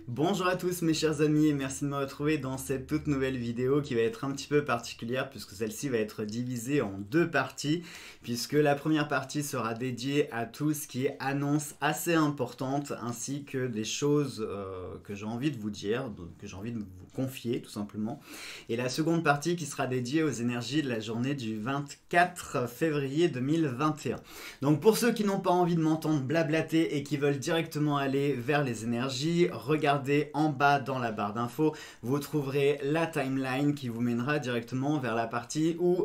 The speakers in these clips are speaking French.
Bonjour à tous mes chers amis et merci de me retrouver dans cette toute nouvelle vidéo qui va être un petit peu particulière puisque celle-ci va être divisée en deux parties, puisque la première partie sera dédiée à tout ce qui est annonce assez importante ainsi que des choses que j'ai envie de vous dire, que j'ai envie de vous confier tout simplement, et la seconde partie qui sera dédiée aux énergies de la journée du 24 février 2021. Donc pour ceux qui n'ont pas envie de m'entendre blablater et qui veulent directement aller vers les énergies, regardez en bas dans la barre d'infos, vous trouverez la timeline qui vous mènera directement vers la partie où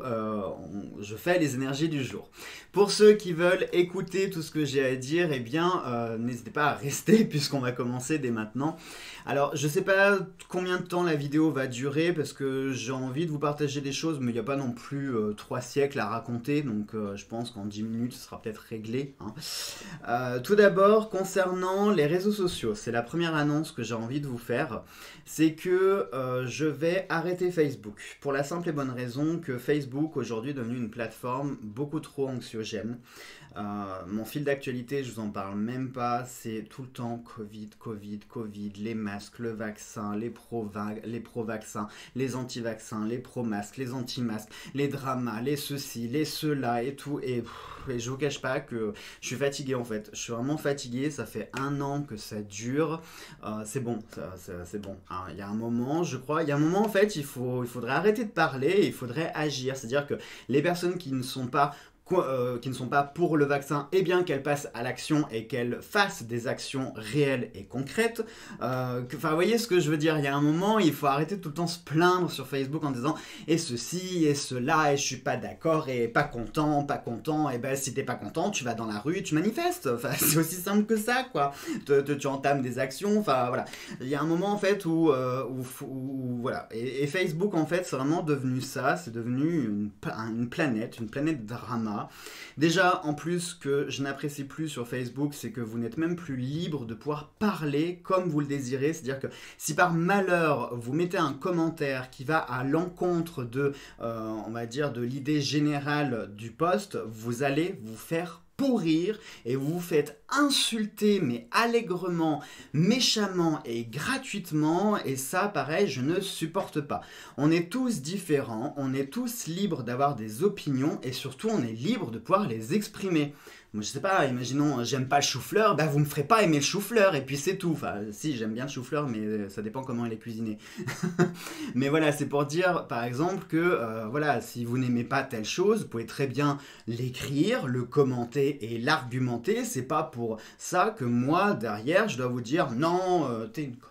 je fais les énergies du jour. Pour ceux qui veulent écouter tout ce que j'ai à dire, eh bien n'hésitez pas à rester puisqu'on va commencer dès maintenant. Alors je sais pas combien de temps la vidéo va durer parce que j'ai envie de vous partager des choses, mais il n'y a pas non plus 3 siècles à raconter, donc je pense qu'en 10 minutes ce sera peut-être réglé, hein. Tout d'abord, concernant les réseaux sociaux, c'est la première annonce que j'ai envie de vous faire, c'est que je vais arrêter Facebook, pour la simple et bonne raison que Facebook aujourd'hui est devenu une plateforme beaucoup trop anxiogène. Mon fil d'actualité, je vous en parle même pas, c'est tout le temps Covid, Covid, Covid, les masques, le vaccin, les pro-vaccins, les anti-vaccins, les pro-masques, les anti-masques, les dramas, les ceci, les cela et tout, et je vous cache pas que je suis fatigué en fait, je suis vraiment fatigué, ça fait 1 an que ça dure, c'est bon, c'est bon, hein. Il y a un moment, je crois, il y a un moment en fait, il faudrait arrêter de parler et il faudrait agir, c'est-à-dire que les personnes qui ne sont pas pour le vaccin, eh bien qu'elles passent à l'action et qu'elles fassent des actions réelles et concrètes. Enfin, vous voyez ce que je veux dire, il y a un moment, il faut arrêter de tout le temps se plaindre sur Facebook en disant « et ceci, et cela, et je suis pas d'accord, et pas content, et ben si t'es pas content, tu vas dans la rue, tu manifestes. » Enfin, c'est aussi simple que ça, quoi. Tu entames des actions, enfin, voilà. Il y a un moment, en fait, où voilà. Et Facebook, en fait, c'est vraiment devenu ça, c'est devenu une planète drama. Déjà, en plus, que je n'apprécie plus sur Facebook, c'est que vous n'êtes même plus libre de pouvoir parler comme vous le désirez. C'est-à-dire que si par malheur, vous mettez un commentaire qui va à l'encontre de, on va dire, de l'idée générale du post, vous allez vous faire pourrir et vous vous faites insulter mais allègrement, méchamment et gratuitement, et ça pareil je ne supporte pas. On est tous différents, on est tous libres d'avoir des opinions et surtout on est libre de pouvoir les exprimer. Moi je sais pas, imaginons j'aime pas le chou-fleur, bah vous me ferez pas aimer le chou-fleur et puis c'est tout. Enfin si, j'aime bien le chou-fleur mais ça dépend comment il est cuisiné. Mais voilà, c'est pour dire par exemple que voilà, si vous n'aimez pas telle chose, vous pouvez très bien l'écrire, le commenter et l'argumenter. C'est pas pour ça que moi derrière je dois vous dire non, t'es une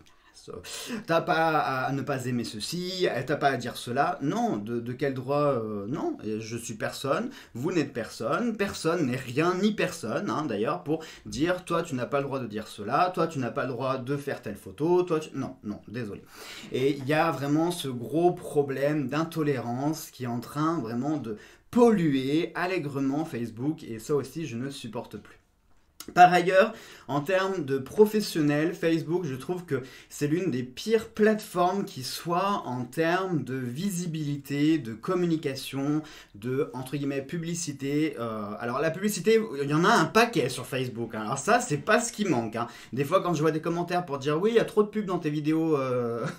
t'as pas à ne pas aimer ceci, t'as pas à dire cela. Non, de quel droit non, je suis personne, vous n'êtes personne, personne n'est rien ni personne, hein, d'ailleurs, pour dire toi tu n'as pas le droit de dire cela, toi tu n'as pas le droit de faire telle photo, toi tu... Non, non, désolé. Et il y a vraiment ce gros problème d'intolérance qui est en train vraiment de polluer allègrement Facebook, et ça aussi je ne supporte plus. Par ailleurs, en termes de professionnels, Facebook, je trouve que c'est l'une des pires plateformes qui soit en termes de visibilité, de communication, de, entre guillemets, publicité. Alors la publicité, il y en a un paquet sur Facebook, hein. Alors ça, c'est pas ce qui manque, hein. Des fois, quand je vois des commentaires pour dire « oui, il y a trop de pubs dans tes vidéos, Jojo »,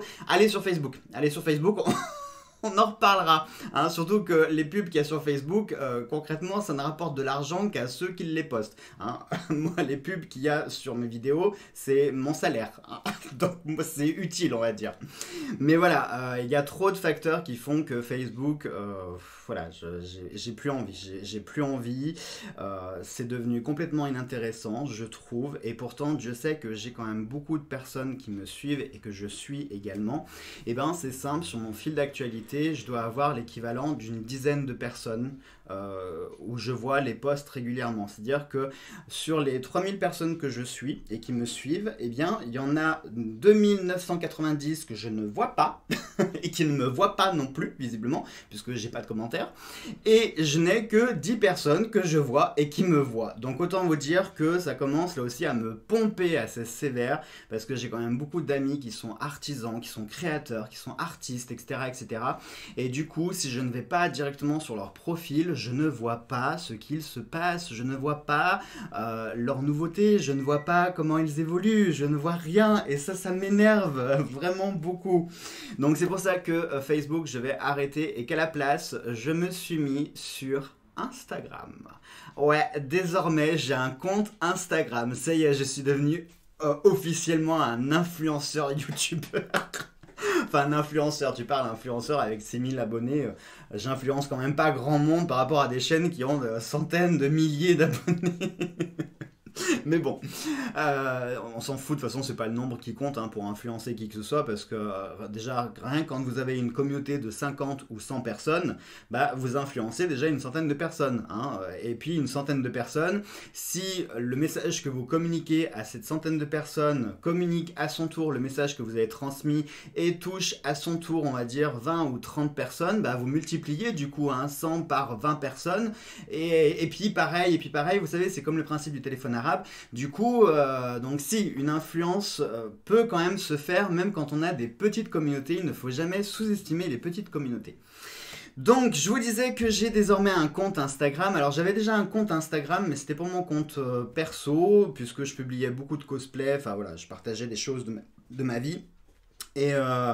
allez sur Facebook. Allez sur Facebook, on en reparlera, hein, surtout que les pubs qu'il y a sur Facebook, concrètement, ça ne rapporte de l'argent qu'à ceux qui les postent, hein. Moi, les pubs qu'il y a sur mes vidéos, c'est mon salaire, hein. Donc c'est utile, on va dire. Mais voilà, il y a trop de facteurs qui font que Facebook, voilà, j'ai plus envie, j'ai plus envie, c'est devenu complètement inintéressant, je trouve, et pourtant, je sais que j'ai quand même beaucoup de personnes qui me suivent et que je suis également. Et ben, c'est simple, sur mon fil d'actualité, je dois avoir l'équivalent d'une dizaine de personnes où je vois les posts régulièrement. C'est-à-dire que sur les 3000 personnes que je suis et qui me suivent, eh bien, il y en a 2990 que je ne vois pas et qui ne me voient pas non plus, visiblement, puisque j'ai pas de commentaires. Et je n'ai que 10 personnes que je vois et qui me voient. Donc autant vous dire que ça commence là aussi à me pomper assez sévère, parce que j'ai quand même beaucoup d'amis qui sont artisans, qui sont créateurs, qui sont artistes, etc., etc. Et du coup, si je ne vais pas directement sur leur profil, je ne vois pas ce qu'il se passe, je ne vois pas leurs nouveautés, je ne vois pas comment ils évoluent, je ne vois rien et ça m'énerve vraiment beaucoup. Donc c'est pour ça que Facebook, je vais arrêter et qu'à la place, je me suis mis sur Instagram. Ouais, désormais, j'ai un compte Instagram. Ça y est, je suis devenu officiellement un influenceur YouTubeur. Enfin, un influenceur, tu parles influenceur avec 6000 abonnés. J'influence quand même pas grand monde par rapport à des chaînes qui ont des centaines de milliers d'abonnés. Mais bon, on s'en fout, de toute façon c'est pas le nombre qui compte pour influencer qui que ce soit, parce que déjà rien quand vous avez une communauté de 50 ou 100 personnes, bah vous influencez déjà une centaine de personnes, et puis une centaine de personnes, si le message que vous communiquez à cette centaine de personnes communique à son tour le message que vous avez transmis et touche à son tour on va dire 20 ou 30 personnes, bah vous multipliez du coup 100 par 20 personnes, et puis pareil, vous savez c'est comme le principe du téléphone arabe. Du coup, donc si, une influence peut quand même se faire, même quand on a des petites communautés, il ne faut jamais sous-estimer les petites communautés. Donc, je vous disais que j'ai désormais un compte Instagram. Alors, j'avais déjà un compte Instagram, mais c'était pour mon compte perso, puisque je publiais beaucoup de cosplay, enfin voilà, je partageais des choses de ma vie. Et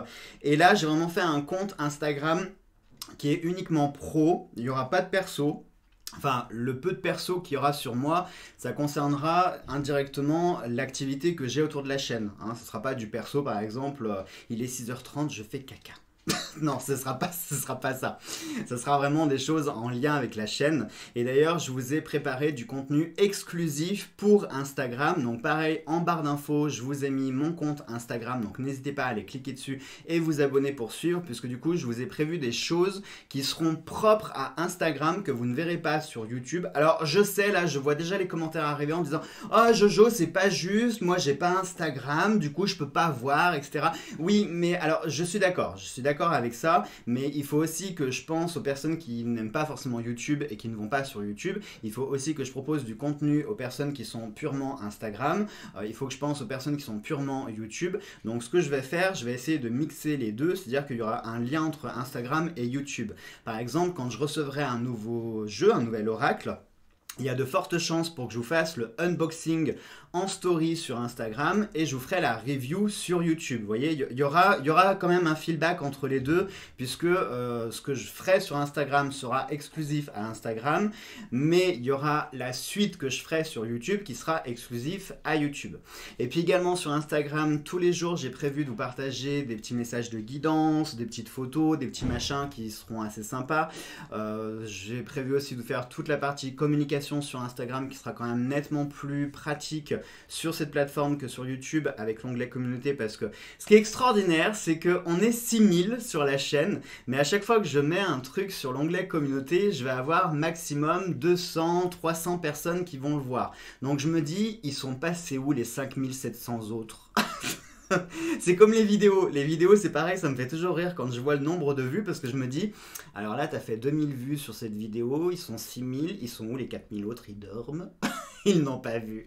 là, j'ai vraiment fait un compte Instagram qui est uniquement pro, il n'y aura pas de perso. Enfin, le peu de perso qu'il y aura sur moi, ça concernera indirectement l'activité que j'ai autour de la chaîne. Ce ne sera pas du perso, par exemple, il est 6h30, je fais caca. Non, ce sera pas ça. Ce sera vraiment des choses en lien avec la chaîne. Et d'ailleurs, je vous ai préparé du contenu exclusif pour Instagram. Donc pareil, en barre d'infos, je vous ai mis mon compte Instagram. Donc n'hésitez pas à aller cliquer dessus et vous abonner pour suivre, puisque du coup, je vous ai prévu des choses qui seront propres à Instagram que vous ne verrez pas sur YouTube. Alors je sais, là, je vois déjà les commentaires arriver en disant « Oh Jojo, c'est pas juste, moi j'ai pas Instagram, du coup je peux pas voir, etc. » Oui, mais alors je suis d'accord avec ça, mais il faut aussi que je pense aux personnes qui n'aiment pas forcément YouTube et qui ne vont pas sur YouTube. Il faut aussi que je propose du contenu aux personnes qui sont purement Instagram. Il faut que je pense aux personnes qui sont purement YouTube. Donc ce que je vais faire, je vais essayer de mixer les deux, c'est-à-dire qu'il y aura un lien entre Instagram et YouTube. Par exemple, quand je recevrai un nouveau jeu, un nouvel oracle, il y a de fortes chances pour que je vous fasse le unboxing en story sur Instagram et je vous ferai la review sur YouTube. Vous voyez, il y aura quand même un feedback entre les deux, puisque ce que je ferai sur Instagram sera exclusif à Instagram, mais il y aura la suite que je ferai sur YouTube qui sera exclusif à YouTube. Et puis également sur Instagram, tous les jours, j'ai prévu de vous partager des petits messages de guidance, des petites photos, des petits machins qui seront assez sympas. J'ai prévu aussi de vous faire toute la partie communication sur Instagram qui sera quand même nettement plus pratique sur cette plateforme que sur YouTube avec l'onglet communauté, parce que ce qui est extraordinaire, c'est qu'on est 6000 sur la chaîne, mais à chaque fois que je mets un truc sur l'onglet communauté, je vais avoir maximum 200, 300 personnes qui vont le voir. Donc je me dis, ils sont passés où les 5700 autres? C'est comme les vidéos. Les vidéos, c'est pareil, ça me fait toujours rire quand je vois le nombre de vues, parce que je me dis, alors là, t'as fait 2000 vues sur cette vidéo, ils sont 6000, ils sont où les 4000 autres? Ils dorment. Ils n'ont pas vu.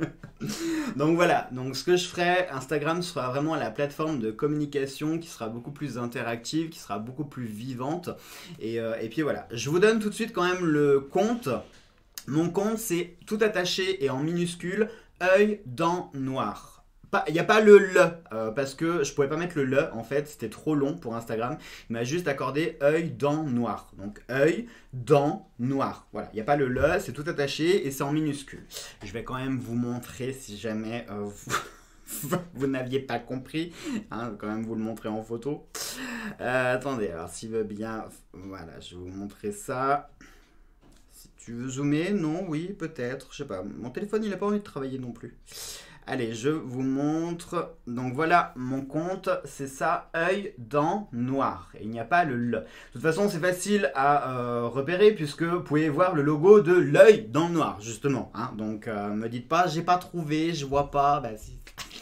Donc voilà, donc ce que je ferai, Instagram sera vraiment la plateforme de communication qui sera beaucoup plus interactive, qui sera beaucoup plus vivante. Et puis voilà, je vous donne tout de suite quand même le compte. Mon compte, c'est tout attaché et en minuscule, œil, dents, noir. Il n'y a pas le parce que je pouvais pas mettre le le, en fait, c'était trop long pour Instagram. Il m'a juste accordé œil, dents, noir. Donc œil, dents, noir. Voilà, il n'y a pas le le, c'est tout attaché et c'est en minuscule. Je vais quand même vous montrer si jamais vous n'aviez pas compris. Je vais quand même vous le montrer en photo. Attendez, alors s'il veut bien, voilà, je vais vous montrer ça. Si tu veux zoomer, non, oui, peut-être, je sais pas. Mon téléphone, il n'a pas envie de travailler non plus. Allez, je vous montre. Donc voilà, mon compte, c'est ça, œil, dents, noir. Et il n'y a pas le le. De toute façon, c'est facile à repérer puisque vous pouvez voir le logo de l'œil dans le noir, justement. Donc, me dites pas, j'ai pas trouvé, je vois pas. Bah si.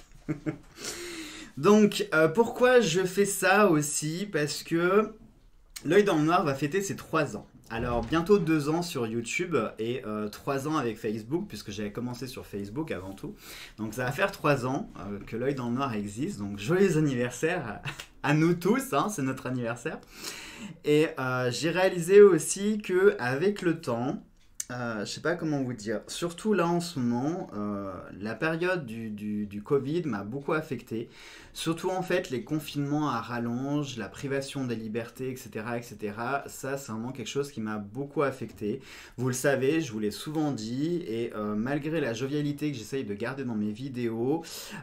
Donc, pourquoi je fais ça aussi? Parce que l'œil dans le noir va fêter ses 3 ans. Alors bientôt 2 ans sur YouTube et 3 ans avec Facebook, puisque j'avais commencé sur Facebook avant tout. Donc ça va faire 3 ans que l'œil dans le noir existe, donc joyeux anniversaire à nous tous, hein, c'est notre anniversaire. Et j'ai réalisé aussi que avec le temps, je sais pas comment vous dire, surtout là en ce moment, la période du Covid m'a beaucoup affecté. Surtout en fait les confinements à rallonge, la privation des libertés, etc. etc. Ça c'est vraiment quelque chose qui m'a beaucoup affecté. Vous le savez, je vous l'ai souvent dit, et malgré la jovialité que j'essaye de garder dans mes vidéos,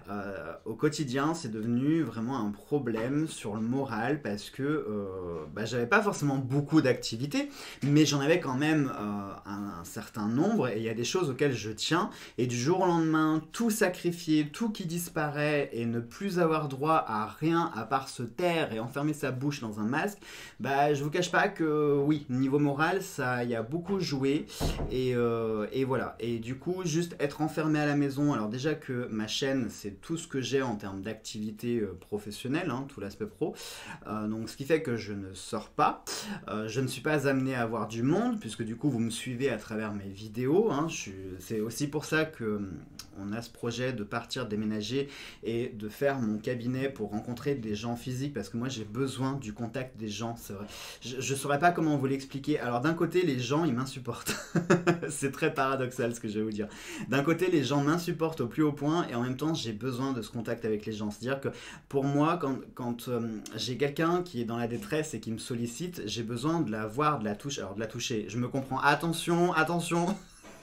au quotidien c'est devenu vraiment un problème sur le moral parce que j'avais pas forcément beaucoup d'activités, mais j'en avais quand même un certain nombre, et il y a des choses auxquelles je tiens, et du jour au lendemain, tout sacrifier, tout qui disparaît, et ne plus avoir droit à rien à part se taire et enfermer sa bouche dans un masque, je vous cache pas que oui, niveau moral, ça y a beaucoup joué, et voilà. Et du coup, juste être enfermé à la maison, alors déjà que ma chaîne, c'est tout ce que j'ai en termes d'activité professionnelle, hein, tout l'aspect pro, donc ce qui fait que je ne sors pas, je ne suis pas amené à avoir du monde, puisque du coup, vous me suivez à travers mes vidéos, hein. C'est aussi pour ça que on a ce projet de partir déménager et de faire mon cabinet pour rencontrer des gens physiques, parce que moi j'ai besoin du contact des gens, c'est vrai. Je saurais pas comment vous l'expliquer. Alors d'un côté les gens ils m'insupportent, c'est très paradoxal ce que je vais vous dire. D'un côté les gens m'insupportent au plus haut point, et en même temps j'ai besoin de ce contact avec les gens. C'est-à-dire que pour moi quand j'ai quelqu'un qui est dans la détresse et qui me sollicite, j'ai besoin de la voir, de la toucher. Alors de la toucher, je me comprends, attention, attention.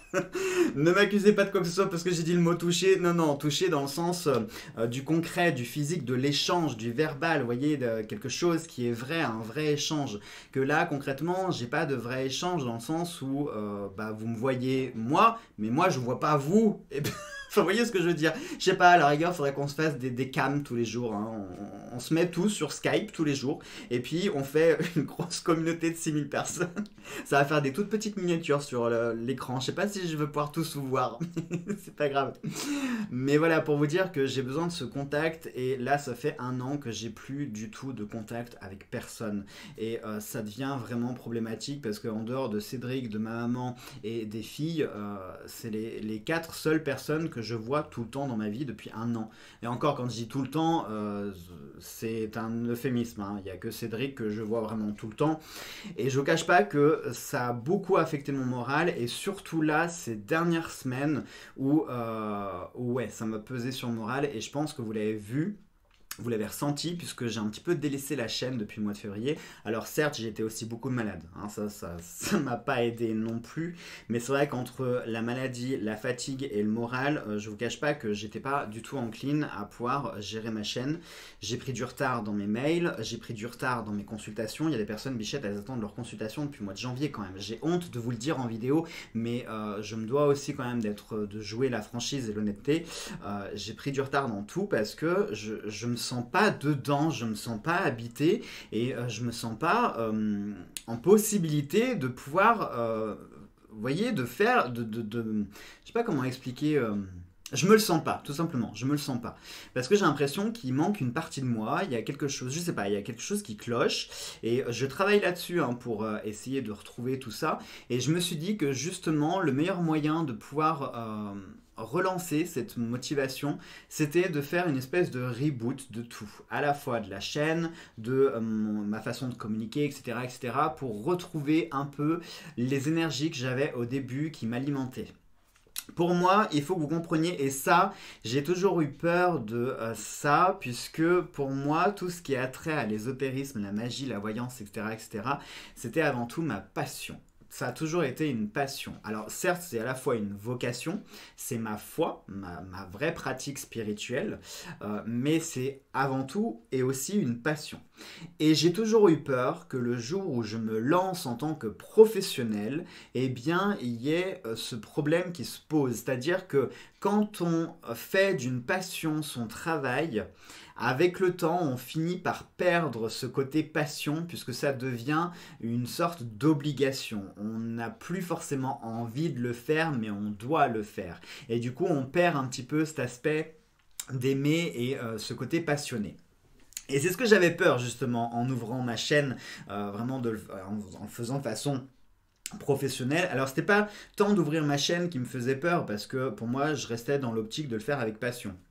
Ne m'accusez pas de quoi que ce soit parce que j'ai dit le mot toucher. Non, non, toucher dans le sens du concret, du physique, de l'échange, du verbal, vous voyez, de quelque chose qui est vrai, un vrai échange. Que là, concrètement, j'ai pas de vrai échange dans le sens où vous me voyez moi, mais moi je vous vois pas vous. Et enfin, vous voyez ce que je veux dire? Je sais pas, à la rigueur, il faudrait qu'on se fasse des cams tous les jours. Hein. On se met tous sur Skype tous les jours. Et puis, on fait une grosse communauté de 6000 personnes. Ça va faire des toutes petites miniatures sur l'écran. Je sais pas si je vais pouvoir tous vous voir. C'est pas grave. Mais voilà, pour vous dire que j'ai besoin de ce contact. Et là, ça fait 1 an que j'ai plus du tout de contact avec personne. Et ça devient vraiment problématique parce qu'en dehors de Cédric, de ma maman et des filles, c'est les 4 seules personnes que je vois tout le temps dans ma vie depuis 1 an. Et encore, quand je dis tout le temps, c'est un euphémisme. Hein. Il n'y a que Cédric que je vois vraiment tout le temps. Et je ne vous cache pas que ça a beaucoup affecté mon moral. Et surtout là, ces dernières semaines où ouais, ça m'a pesé sur le moral. Et je pense que vous l'avez vu. Vous l'avez ressenti puisque j'ai un petit peu délaissé la chaîne depuis le mois de février. Alors certes, j'étais aussi beaucoup malade. Hein, ça m'a pas aidé non plus. Mais c'est vrai qu'entre la maladie, la fatigue et le moral, je vous cache pas que j'étais pas du tout encline à pouvoir gérer ma chaîne. J'ai pris du retard dans mes mails, j'ai pris du retard dans mes consultations. Il y a des personnes, Bichette, elles attendent leur consultation depuis le mois de janvier quand même. J'ai honte de vous le dire en vidéo, mais je me dois aussi quand même de jouer la franchise et l'honnêteté. J'ai pris du retard dans tout parce que je me sens pas dedans, je me sens pas habité et je me sens pas en possibilité de pouvoir, vous voyez, de faire, je sais pas comment expliquer. Je me le sens pas, tout simplement, je me le sens pas. Parce que j'ai l'impression qu'il manque une partie de moi, il y a quelque chose, je sais pas, il y a quelque chose qui cloche, et je travaille là-dessus hein, pour essayer de retrouver tout ça, et je me suis dit que justement, le meilleur moyen de pouvoir relancer cette motivation, c'était de faire une espèce de reboot de tout, à la fois de la chaîne, de ma façon de communiquer, etc., etc., pour retrouver un peu les énergies que j'avais au début qui m'alimentaient. Pour moi, il faut que vous compreniez, et ça, j'ai toujours eu peur de ça, puisque pour moi, tout ce qui a trait à l'ésotérisme, la magie, la voyance, etc., etc., c'était avant tout ma passion. Ça a toujours été une passion. Alors certes, c'est à la fois une vocation, c'est ma foi, ma vraie pratique spirituelle, mais c'est avant tout et aussi une passion. Et j'ai toujours eu peur que le jour où je me lance en tant que professionnel, eh bien, il y ait ce problème qui se pose. C'est-à-dire que quand on fait d'une passion son travail, avec le temps, on finit par perdre ce côté passion puisque ça devient une sorte d'obligation. On n'a plus forcément envie de le faire, mais on doit le faire. Et du coup, on perd un petit peu cet aspect d'aimer et ce côté passionné. Et c'est ce que j'avais peur justement en ouvrant ma chaîne, vraiment en faisant de façon professionnelle. Alors c'était pas tant d'ouvrir ma chaîne qui me faisait peur parce que pour moi je restais dans l'optique de le faire avec passion.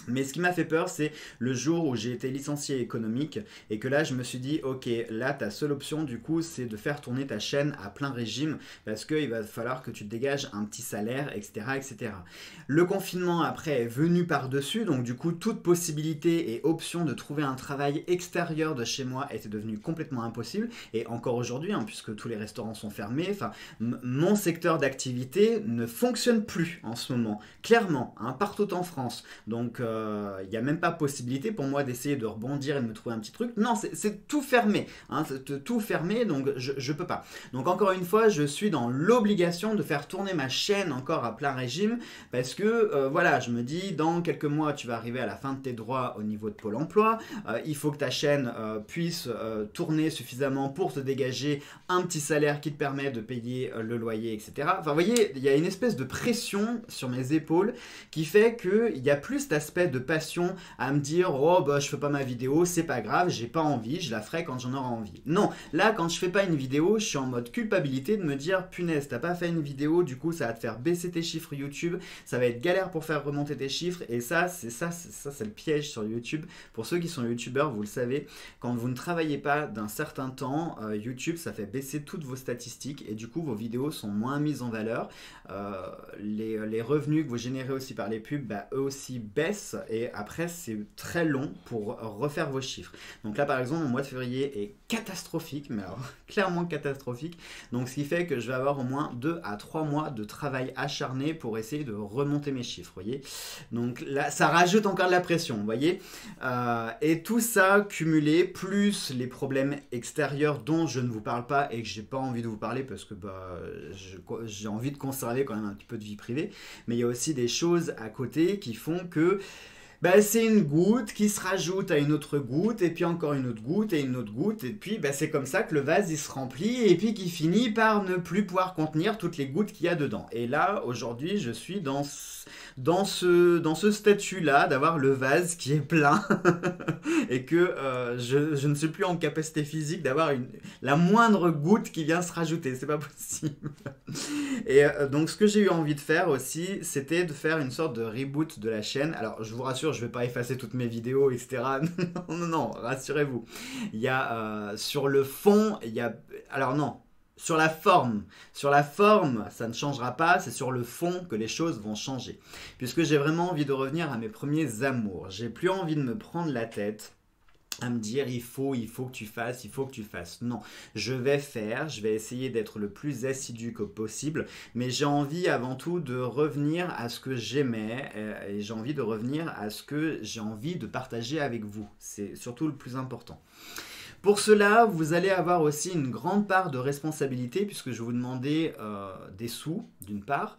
Mais ce qui m'a fait peur, c'est le jour où j'ai été licencié économique et que là, je me suis dit, ok, là, ta seule option, du coup, c'est de faire tourner ta chaîne à plein régime parce qu'il va falloir que tu te dégages un petit salaire, etc., etc. Le confinement, après, est venu par-dessus, donc du coup, toute possibilité et option de trouver un travail extérieur de chez moi était devenue complètement impossible. Et encore aujourd'hui, hein, puisque tous les restaurants sont fermés, enfin, mon secteur d'activité ne fonctionne plus en ce moment, clairement, hein, partout en France. Donc, il n'y a même pas possibilité pour moi d'essayer de rebondir et de me trouver un petit truc. Non, c'est tout fermé. Hein, c'est tout fermé, donc je ne peux pas. Donc encore une fois, je suis dans l'obligation de faire tourner ma chaîne encore à plein régime parce que, voilà, je me dis, dans quelques mois, tu vas arriver à la fin de tes droits au niveau de Pôle emploi. Il faut que ta chaîne puisse tourner suffisamment pour te dégager un petit salaire qui te permet de payer le loyer, etc. Enfin, vous voyez, il y a une espèce de pression sur mes épaules qui fait qu'il y a plus cet aspect de passion à me dire oh bah je fais pas ma vidéo, c'est pas grave, j'ai pas envie, je la ferai quand j'en aurai envie. Non, là quand je fais pas une vidéo, je suis en mode culpabilité de me dire punaise, t'as pas fait une vidéo, du coup ça va te faire baisser tes chiffres YouTube, ça va être galère pour faire remonter tes chiffres et ça c'est le piège sur YouTube. Pour ceux qui sont youtubeurs, vous le savez, quand vous ne travaillez pas d'un certain temps, YouTube ça fait baisser toutes vos statistiques et du coup vos vidéos sont moins mises en valeur. Les revenus que vous générez aussi par les pubs, bah, eux aussi baissent et après c'est très long pour refaire vos chiffres. Donc là par exemple mon mois de février est catastrophique, mais alors clairement catastrophique, donc ce qui fait que je vais avoir au moins 2 à 3 mois de travail acharné pour essayer de remonter mes chiffres, vous voyez. Donc là ça rajoute encore de la pression, vous voyez. Et tout ça cumulé, plus les problèmes extérieurs dont je ne vous parle pas et que j'ai pas envie de vous parler parce que bah, j'ai envie de conserver quand même un petit peu de vie privée, mais il y a aussi des choses à côté qui font que bah, c'est une goutte qui se rajoute à une autre goutte, et puis encore une autre goutte, et une autre goutte, et puis bah, c'est comme ça que le vase il se remplit, et puis qui finit par ne plus pouvoir contenir toutes les gouttes qu'il y a dedans. Et là, aujourd'hui, je suis dans ce statut-là, d'avoir le vase qui est plein, et que je ne suis plus en capacité physique d'avoir la moindre goutte qui vient se rajouter, c'est pas possible. Et donc ce que j'ai eu envie de faire aussi, c'était de faire une sorte de reboot de la chaîne. Alors je vous rassure, je vais pas effacer toutes mes vidéos, etc. Non, rassurez-vous. Il y a sur le fond, il y a... Alors non, sur la forme, ça ne changera pas, c'est sur le fond que les choses vont changer. Puisque j'ai vraiment envie de revenir à mes premiers amours. J'ai plus envie de me prendre la tête à me dire il faut que tu fasses, non, je vais essayer d'être le plus assidu que possible, mais j'ai envie avant tout de revenir à ce que j'aimais et j'ai envie de revenir à ce que j'ai envie de partager avec vous, c'est surtout le plus important. Pour cela, vous allez avoir aussi une grande part de responsabilité puisque je vais vous demander des sous, d'une part.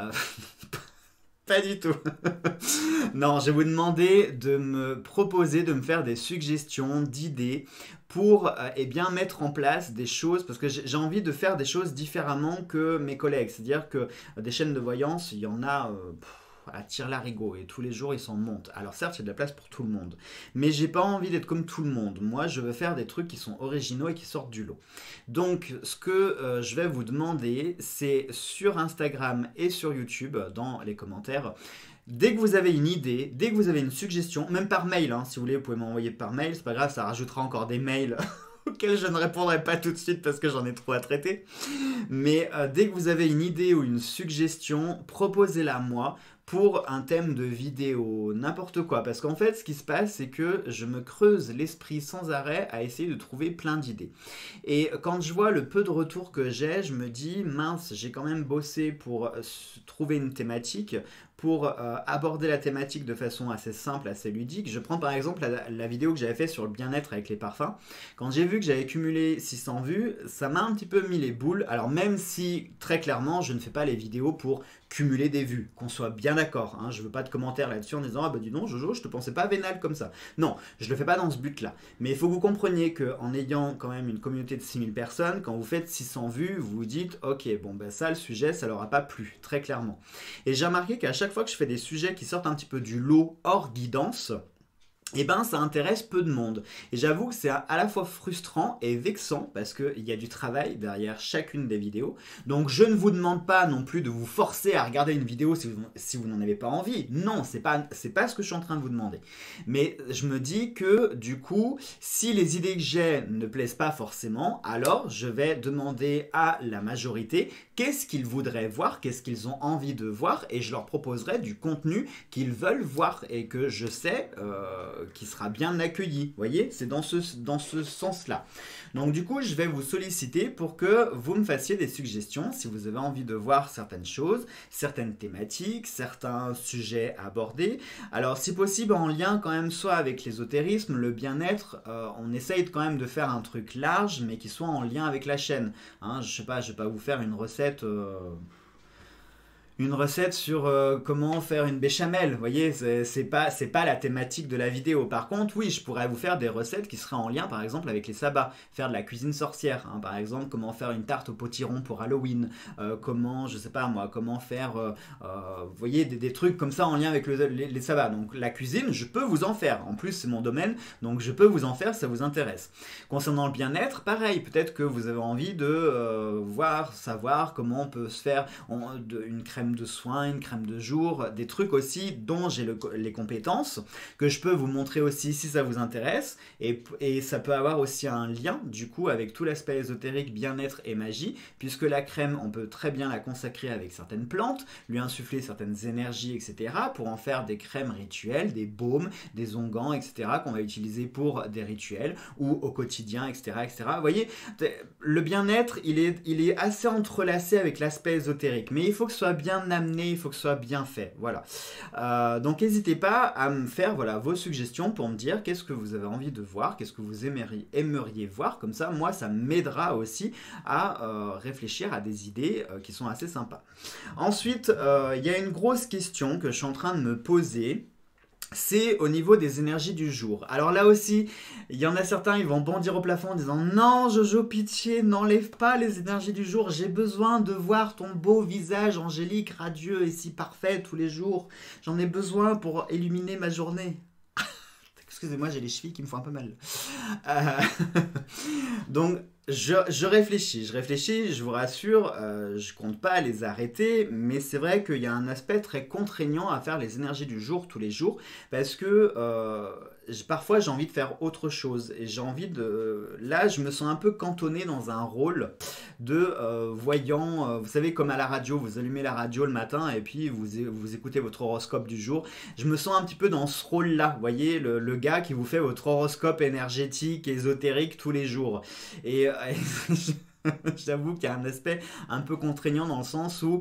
Pas du tout. Non, je vais vous demander de me proposer, de me faire des suggestions, d'idées pour eh bien, mettre en place des choses, parce que j'ai envie de faire des choses différemment que mes collègues. C'est-à-dire que des chaînes de voyance, il y en a... à tire-larigot et tous les jours ils s'en montent. Alors certes il y a de la place pour tout le monde, mais j'ai pas envie d'être comme tout le monde. Moi je veux faire des trucs qui sont originaux et qui sortent du lot. Donc ce que je vais vous demander, c'est sur Instagram et sur YouTube, dans les commentaires, dès que vous avez une idée, dès que vous avez une suggestion, même par mail, hein, si vous voulez vous pouvez m'envoyer par mail, c'est pas grave, ça rajoutera encore des mails auxquels je ne répondrai pas tout de suite parce que j'en ai trop à traiter. Mais dès que vous avez une idée ou une suggestion, proposez-la moi pour un thème de vidéo, n'importe quoi. Parce qu'en fait, ce qui se passe, c'est que je me creuse l'esprit sans arrêt à essayer de trouver plein d'idées. Et quand je vois le peu de retours que j'ai, je me dis, mince, j'ai quand même bossé pour trouver une thématique, pour aborder la thématique de façon assez simple, assez ludique. Je prends par exemple la vidéo que j'avais fait sur le bien-être avec les parfums. Quand j'ai vu que j'avais cumulé 600 vues, ça m'a un petit peu mis les boules. Alors même si, très clairement, je ne fais pas les vidéos pour cumuler des vues, qu'on soit bien d'accord. Hein, je veux pas de commentaires là-dessus en disant « Ah bah dis donc Jojo, je te pensais pas vénal comme ça ». Non, je le fais pas dans ce but-là. Mais il faut que vous compreniez qu'en ayant quand même une communauté de 6000 personnes, quand vous faites 600 vues, vous vous dites « Ok, bon ben ça, le sujet, ça leur a pas plu », très clairement. Et j'ai remarqué qu'à chaque fois que je fais des sujets qui sortent un petit peu du lot hors guidance, eh ben ça intéresse peu de monde. Et j'avoue que c'est à la fois frustrant et vexant parce qu'il y a du travail derrière chacune des vidéos. Donc je ne vous demande pas non plus de vous forcer à regarder une vidéo si vous n'en avez pas envie. Non, c'est pas ce que je suis en train de vous demander. Mais je me dis que du coup, si les idées que j'ai ne plaisent pas forcément, alors je vais demander à la majorité qu'est-ce qu'ils voudraient voir, qu'est-ce qu'ils ont envie de voir, et je leur proposerai du contenu qu'ils veulent voir et que je sais qui sera bien accueilli. Vous voyez, c'est dans ce sens-là. Donc du coup, je vais vous solliciter pour que vous me fassiez des suggestions si vous avez envie de voir certaines choses, certaines thématiques, certains sujets abordés. Alors si possible en lien quand même soit avec l'ésotérisme, le bien-être, on essaye quand même de faire un truc large mais qui soit en lien avec la chaîne. Hein, je sais pas, je vais pas vous faire une recette sur comment faire une béchamel. Vous voyez, c'est pas la thématique de la vidéo. Par contre, oui, je pourrais vous faire des recettes qui seraient en lien, par exemple, avec les sabbats. Faire de la cuisine sorcière, hein, par exemple, comment faire une tarte au potiron pour Halloween. Comment, je sais pas moi, comment faire, vous voyez, des trucs comme ça en lien avec les sabbats. Donc la cuisine, je peux vous en faire. En plus, c'est mon domaine, donc je peux vous en faire, ça vous intéresse. Concernant le bien-être, pareil, peut-être que vous avez envie de savoir comment on peut se faire une crème de soin, une crème de jour, des trucs aussi dont j'ai les compétences, que je peux vous montrer aussi si ça vous intéresse, et ça peut avoir aussi un lien du coup avec tout l'aspect ésotérique, bien-être et magie, puisque la crème, on peut très bien la consacrer avec certaines plantes, lui insuffler certaines énergies, etc., pour en faire des crèmes rituelles, des baumes, des onguents, etc., qu'on va utiliser pour des rituels, ou au quotidien, etc., etc. Vous voyez, le bien-être, il est assez entrelacé avec l'aspect ésotérique, mais il faut que ce soit bien amené, il faut que ce soit bien fait, voilà. Donc n'hésitez pas à me faire vos suggestions pour me dire qu'est-ce que vous avez envie de voir, qu'est-ce que vous aimeriez voir, comme ça moi ça m'aidera aussi à réfléchir à des idées qui sont assez sympas. Ensuite, il y a une grosse question que je suis en train de me poser. C'est au niveau des énergies du jour. Alors là aussi, il y en a certains, ils vont bondir au plafond en disant « Non, Jojo, pitié, n'enlève pas les énergies du jour. J'ai besoin de voir ton beau visage angélique, radieux et si parfait tous les jours. J'en ai besoin pour illuminer ma journée. » Excusez-moi, j'ai les chevilles qui me font un peu mal. Donc, je réfléchis, je vous rassure, je compte pas les arrêter, mais c'est vrai qu'il y a un aspect très contraignant à faire les énergies du jour tous les jours, parce que parfois j'ai envie de faire autre chose, et j'ai envie de... Là, je me sens un peu cantonné dans un rôle de voyant, vous savez, comme à la radio, vous allumez la radio le matin, et puis vous écoutez votre horoscope du jour. Je me sens un petit peu dans ce rôle-là, vous voyez, le gars qui vous fait votre horoscope énergétique, ésotérique tous les jours. Et j'avoue qu'il y a un aspect un peu contraignant dans le sens où,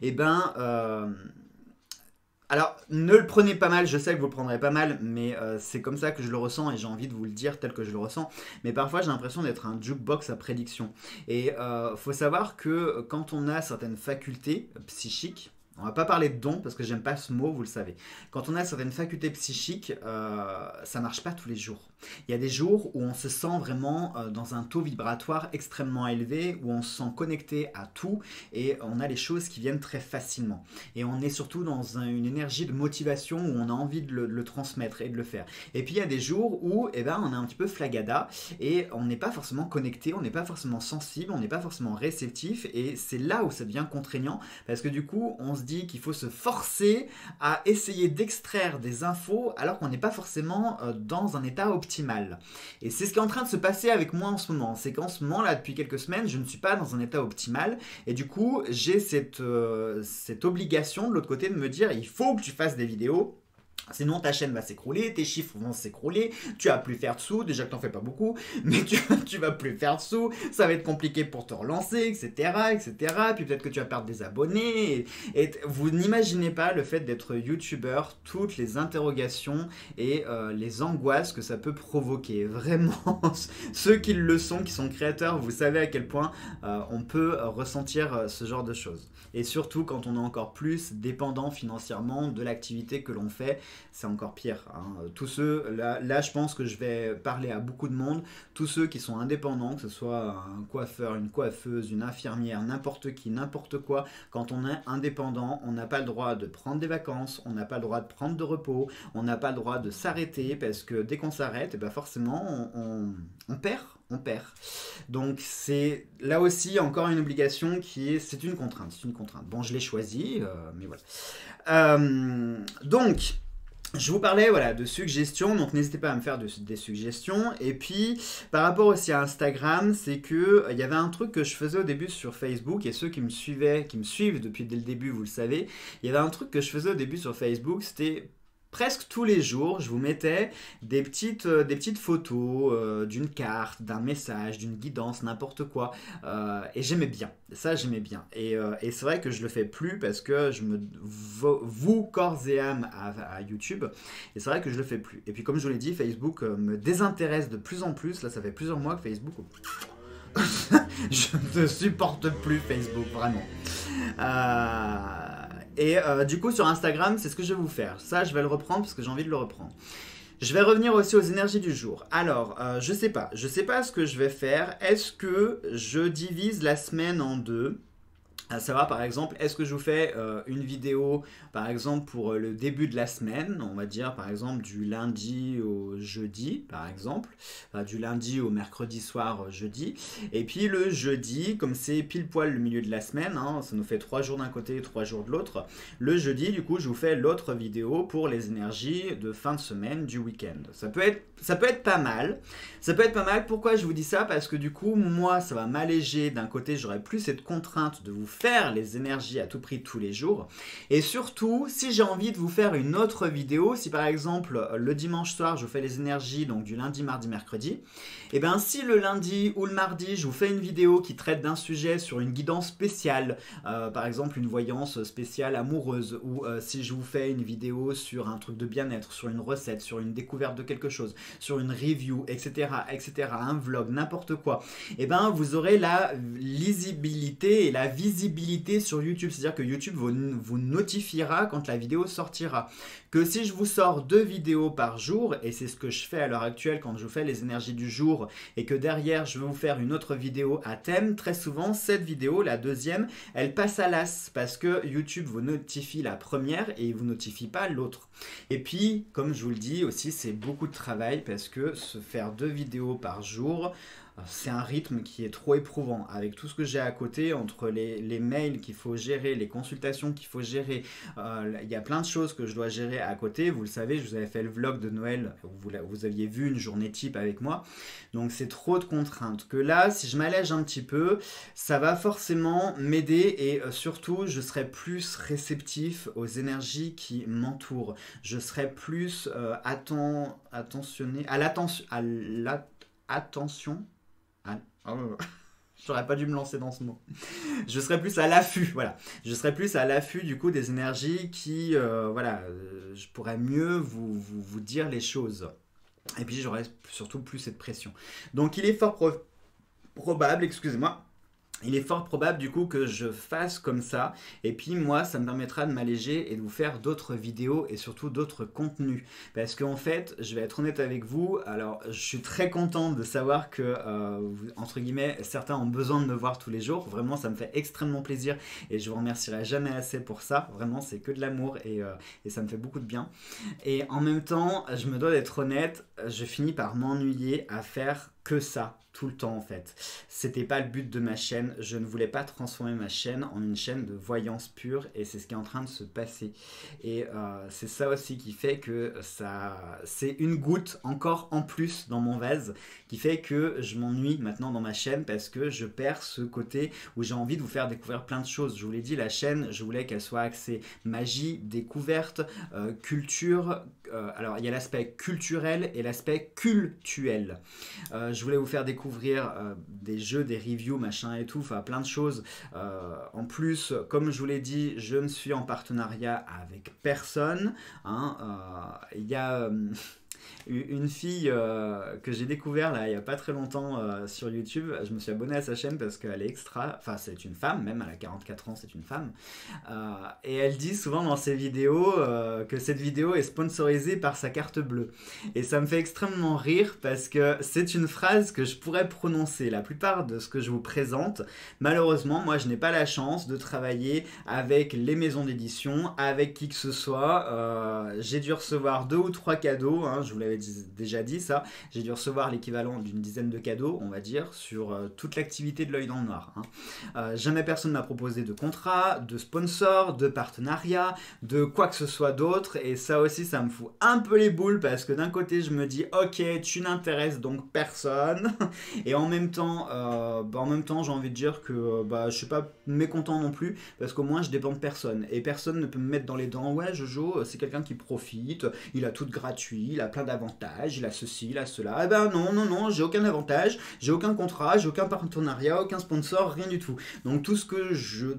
alors, ne le prenez pas mal, je sais que vous le prendrez pas mal, mais c'est comme ça que je le ressens et j'ai envie de vous le dire tel que je le ressens. Mais parfois, j'ai l'impression d'être un jukebox à prédiction. Et faut savoir que quand on a certaines facultés psychiques, on va pas parler de dons parce que j'aime pas ce mot, vous le savez. Quand on a certaines facultés psychiques, ça marche pas tous les jours. Il y a des jours où on se sent vraiment dans un taux vibratoire extrêmement élevé, où on se sent connecté à tout et on a les choses qui viennent très facilement. Et on est surtout dans une énergie de motivation où on a envie de le transmettre et de le faire. Et puis il y a des jours où on est un petit peu flagada et on n'est pas forcément connecté, on n'est pas forcément sensible, on n'est pas forcément réceptif et c'est là où ça devient contraignant parce que du coup on se dit qu'il faut se forcer à essayer d'extraire des infos alors qu'on n'est pas forcément dans un état optimal. Et c'est ce qui est en train de se passer avec moi en ce moment. C'est qu'en ce moment, là, depuis quelques semaines, je ne suis pas dans un état optimal. Et du coup, j'ai cette obligation de l'autre côté de me dire, il faut que tu fasses des vidéos. Sinon ta chaîne va s'écrouler, tes chiffres vont s'écrouler, tu vas plus faire de sous, déjà que t'en fais pas beaucoup, mais tu vas plus faire de sous, ça va être compliqué pour te relancer, etc. Puis peut-être que tu vas perdre des abonnés. Et vous n'imaginez pas le fait d'être youtubeur, toutes les interrogations et les angoisses que ça peut provoquer. Vraiment, ceux qui le sont, qui sont créateurs, vous savez à quel point on peut ressentir ce genre de choses. Et surtout quand on est encore plus dépendant financièrement de l'activité que l'on fait c'est encore pire. Hein. Tous ceux, là, je pense que je vais parler à beaucoup de monde, tous ceux qui sont indépendants, que ce soit un coiffeur, une coiffeuse, une infirmière, n'importe qui, n'importe quoi, quand on est indépendant, on n'a pas le droit de prendre des vacances, on n'a pas le droit de prendre de repos, on n'a pas le droit de s'arrêter, parce que dès qu'on s'arrête, et ben forcément, on perd. On perd. Donc c'est là aussi encore une obligation qui est, c'est une contrainte, c'est une contrainte. Bon, je l'ai choisi, mais voilà. Donc, je vous parlais voilà, de suggestions, donc n'hésitez pas à me faire des suggestions. Et puis, par rapport aussi à Instagram, c'est que il y avait un truc que je faisais au début sur Facebook, et ceux qui me suivent depuis dès le début, vous le savez, il y avait un truc que je faisais au début sur Facebook, c'était presque tous les jours, je vous mettais des petites photos d'une carte, d'un message, d'une guidance, n'importe quoi. Et j'aimais bien. Ça, j'aimais bien. Et c'est vrai que je le fais plus parce que je me voue corps et âme à YouTube. Et c'est vrai que je le fais plus. Et puis, comme je vous l'ai dit, Facebook me désintéresse de plus en plus. Là, ça fait plusieurs mois que Facebook... je ne supporte plus Facebook, vraiment. Et du coup sur Instagram c'est ce que je vais vous faire. Ça je vais le reprendre parce que j'ai envie de le reprendre. Je vais revenir aussi aux énergies du jour. Alors je sais pas ce que je vais faire. Est-ce que je divise la semaine en deux? À savoir par exemple, est-ce que je vous fais une vidéo par exemple pour le début de la semaine, on va dire par exemple du lundi au jeudi par exemple, enfin, du lundi au mercredi soir jeudi, et puis le jeudi, comme c'est pile poil le milieu de la semaine, hein, ça nous fait 3 jours d'un côté, 3 jours de l'autre, le jeudi du coup je vous fais l'autre vidéo pour les énergies de fin de semaine du week-end. Ça peut être pas mal, pourquoi je vous dis ça? Parce que du coup moi ça va m'alléger, d'un côté j'aurai plus cette contrainte de vous faire les énergies à tout prix tous les jours, et surtout si j'ai envie de vous faire une autre vidéo, si par exemple le dimanche soir je vous fais les énergies donc du lundi, mardi, mercredi, et bien si le lundi ou le mardi je vous fais une vidéo qui traite d'un sujet sur une guidance spéciale, par exemple une voyance spéciale amoureuse, ou si je vous fais une vidéo sur un truc de bien-être, sur une recette, sur une découverte de quelque chose, sur une review, etc., un vlog, n'importe quoi, et ben vous aurez la lisibilité et la visibilité sur YouTube, c'est-à-dire que YouTube vous notifiera quand la vidéo sortira. Que si je vous sors 2 vidéos par jour, et c'est ce que je fais à l'heure actuelle quand je vous fais les énergies du jour, et que derrière je vais vous faire une autre vidéo à thème, très souvent cette vidéo, la deuxième, elle passe à l'as, parce que YouTube vous notifie la première et il vous notifie pas l'autre. Et puis, comme je vous le dis aussi, c'est beaucoup de travail, parce que se faire 2 vidéos par jour, c'est un rythme qui est trop éprouvant, avec tout ce que j'ai à côté, entre les mails qu'il faut gérer, les consultations qu'il faut gérer, il y a plein de choses que je dois gérer à côté. Vous le savez, je vous avais fait le vlog de Noël, vous aviez vu une journée type avec moi, donc c'est trop de contraintes, que là, si je m'allège un petit peu, ça va forcément m'aider, et surtout, je serai plus réceptif aux énergies qui m'entourent, je serai plus attentionné, attention. J'aurais pas dû me lancer dans ce mot. Je serais plus à l'affût, voilà. Je serais plus à l'affût du coup des énergies qui, voilà, je pourrais mieux vous dire les choses. Et puis j'aurais surtout plus cette pression. Donc il est fort probable, excusez-moi, il est fort probable du coup que je fasse comme ça, et puis moi ça me permettra de m'alléger et de vous faire d'autres vidéos et surtout d'autres contenus, parce qu'en fait je vais être honnête avec vous, alors je suis très content de savoir que entre guillemets certains ont besoin de me voir tous les jours, vraiment ça me fait extrêmement plaisir et je vous remercierai jamais assez pour ça, vraiment c'est que de l'amour et ça me fait beaucoup de bien, et en même temps je me dois d'être honnête, je finis par m'ennuyer à faire que ça tout le temps en fait. C'était pas le but de ma chaîne, je ne voulais pas transformer ma chaîne en une chaîne de voyance pure, et c'est ce qui est en train de se passer. Et c'est ça aussi qui fait que c'est une goutte encore en plus dans mon vase qui fait que je m'ennuie maintenant dans ma chaîne, parce que je perds ce côté où j'ai envie de vous faire découvrir plein de choses. Je vous l'ai dit, la chaîne, je voulais qu'elle soit axée magie, découverte, culture. Alors il y a l'aspect culturel et l'aspect cultuel. Je voulais vous faire découvrir des jeux, des reviews, machin et tout, enfin plein de choses. En plus, comme je vous l'ai dit, je ne suis en partenariat avec personne. Hein, il y a Une fille que j'ai découvert là il y a pas très longtemps sur YouTube, je me suis abonné à sa chaîne parce qu'elle est extra, enfin c'est une femme, même elle a 44 ans, c'est une femme, et elle dit souvent dans ses vidéos que cette vidéo est sponsorisée par sa carte bleue. Et ça me fait extrêmement rire parce que c'est une phrase que je pourrais prononcer. La plupart de ce que je vous présente, malheureusement, moi je n'ai pas la chance de travailler avec les maisons d'édition, avec qui que ce soit. J'ai dû recevoir 2 ou 3 cadeaux, hein, je vous l'avais déjà dit ça. J'ai dû recevoir l'équivalent d'une dizaine de cadeaux, on va dire, sur toute l'activité de l'œil dans le noir. Hein. Jamais personne m'a proposé de contrat, de sponsor, de partenariat, de quoi que ce soit d'autre. Et ça aussi, ça me fout un peu les boules parce que d'un côté, je me dis, ok, tu n'intéresses donc personne. Et en même temps, j'ai envie de dire que je suis pas mécontent non plus parce qu'au moins, je dépends de personne. Et personne ne peut me mettre dans les dents, ouais, Jojo, c'est quelqu'un qui profite, il a tout gratuit, il a plein d'avantages, il a ceci, il a cela. Eh ben non, j'ai aucun avantage, j'ai aucun contrat, j'ai aucun partenariat, aucun sponsor, rien du tout. Donc tout ce que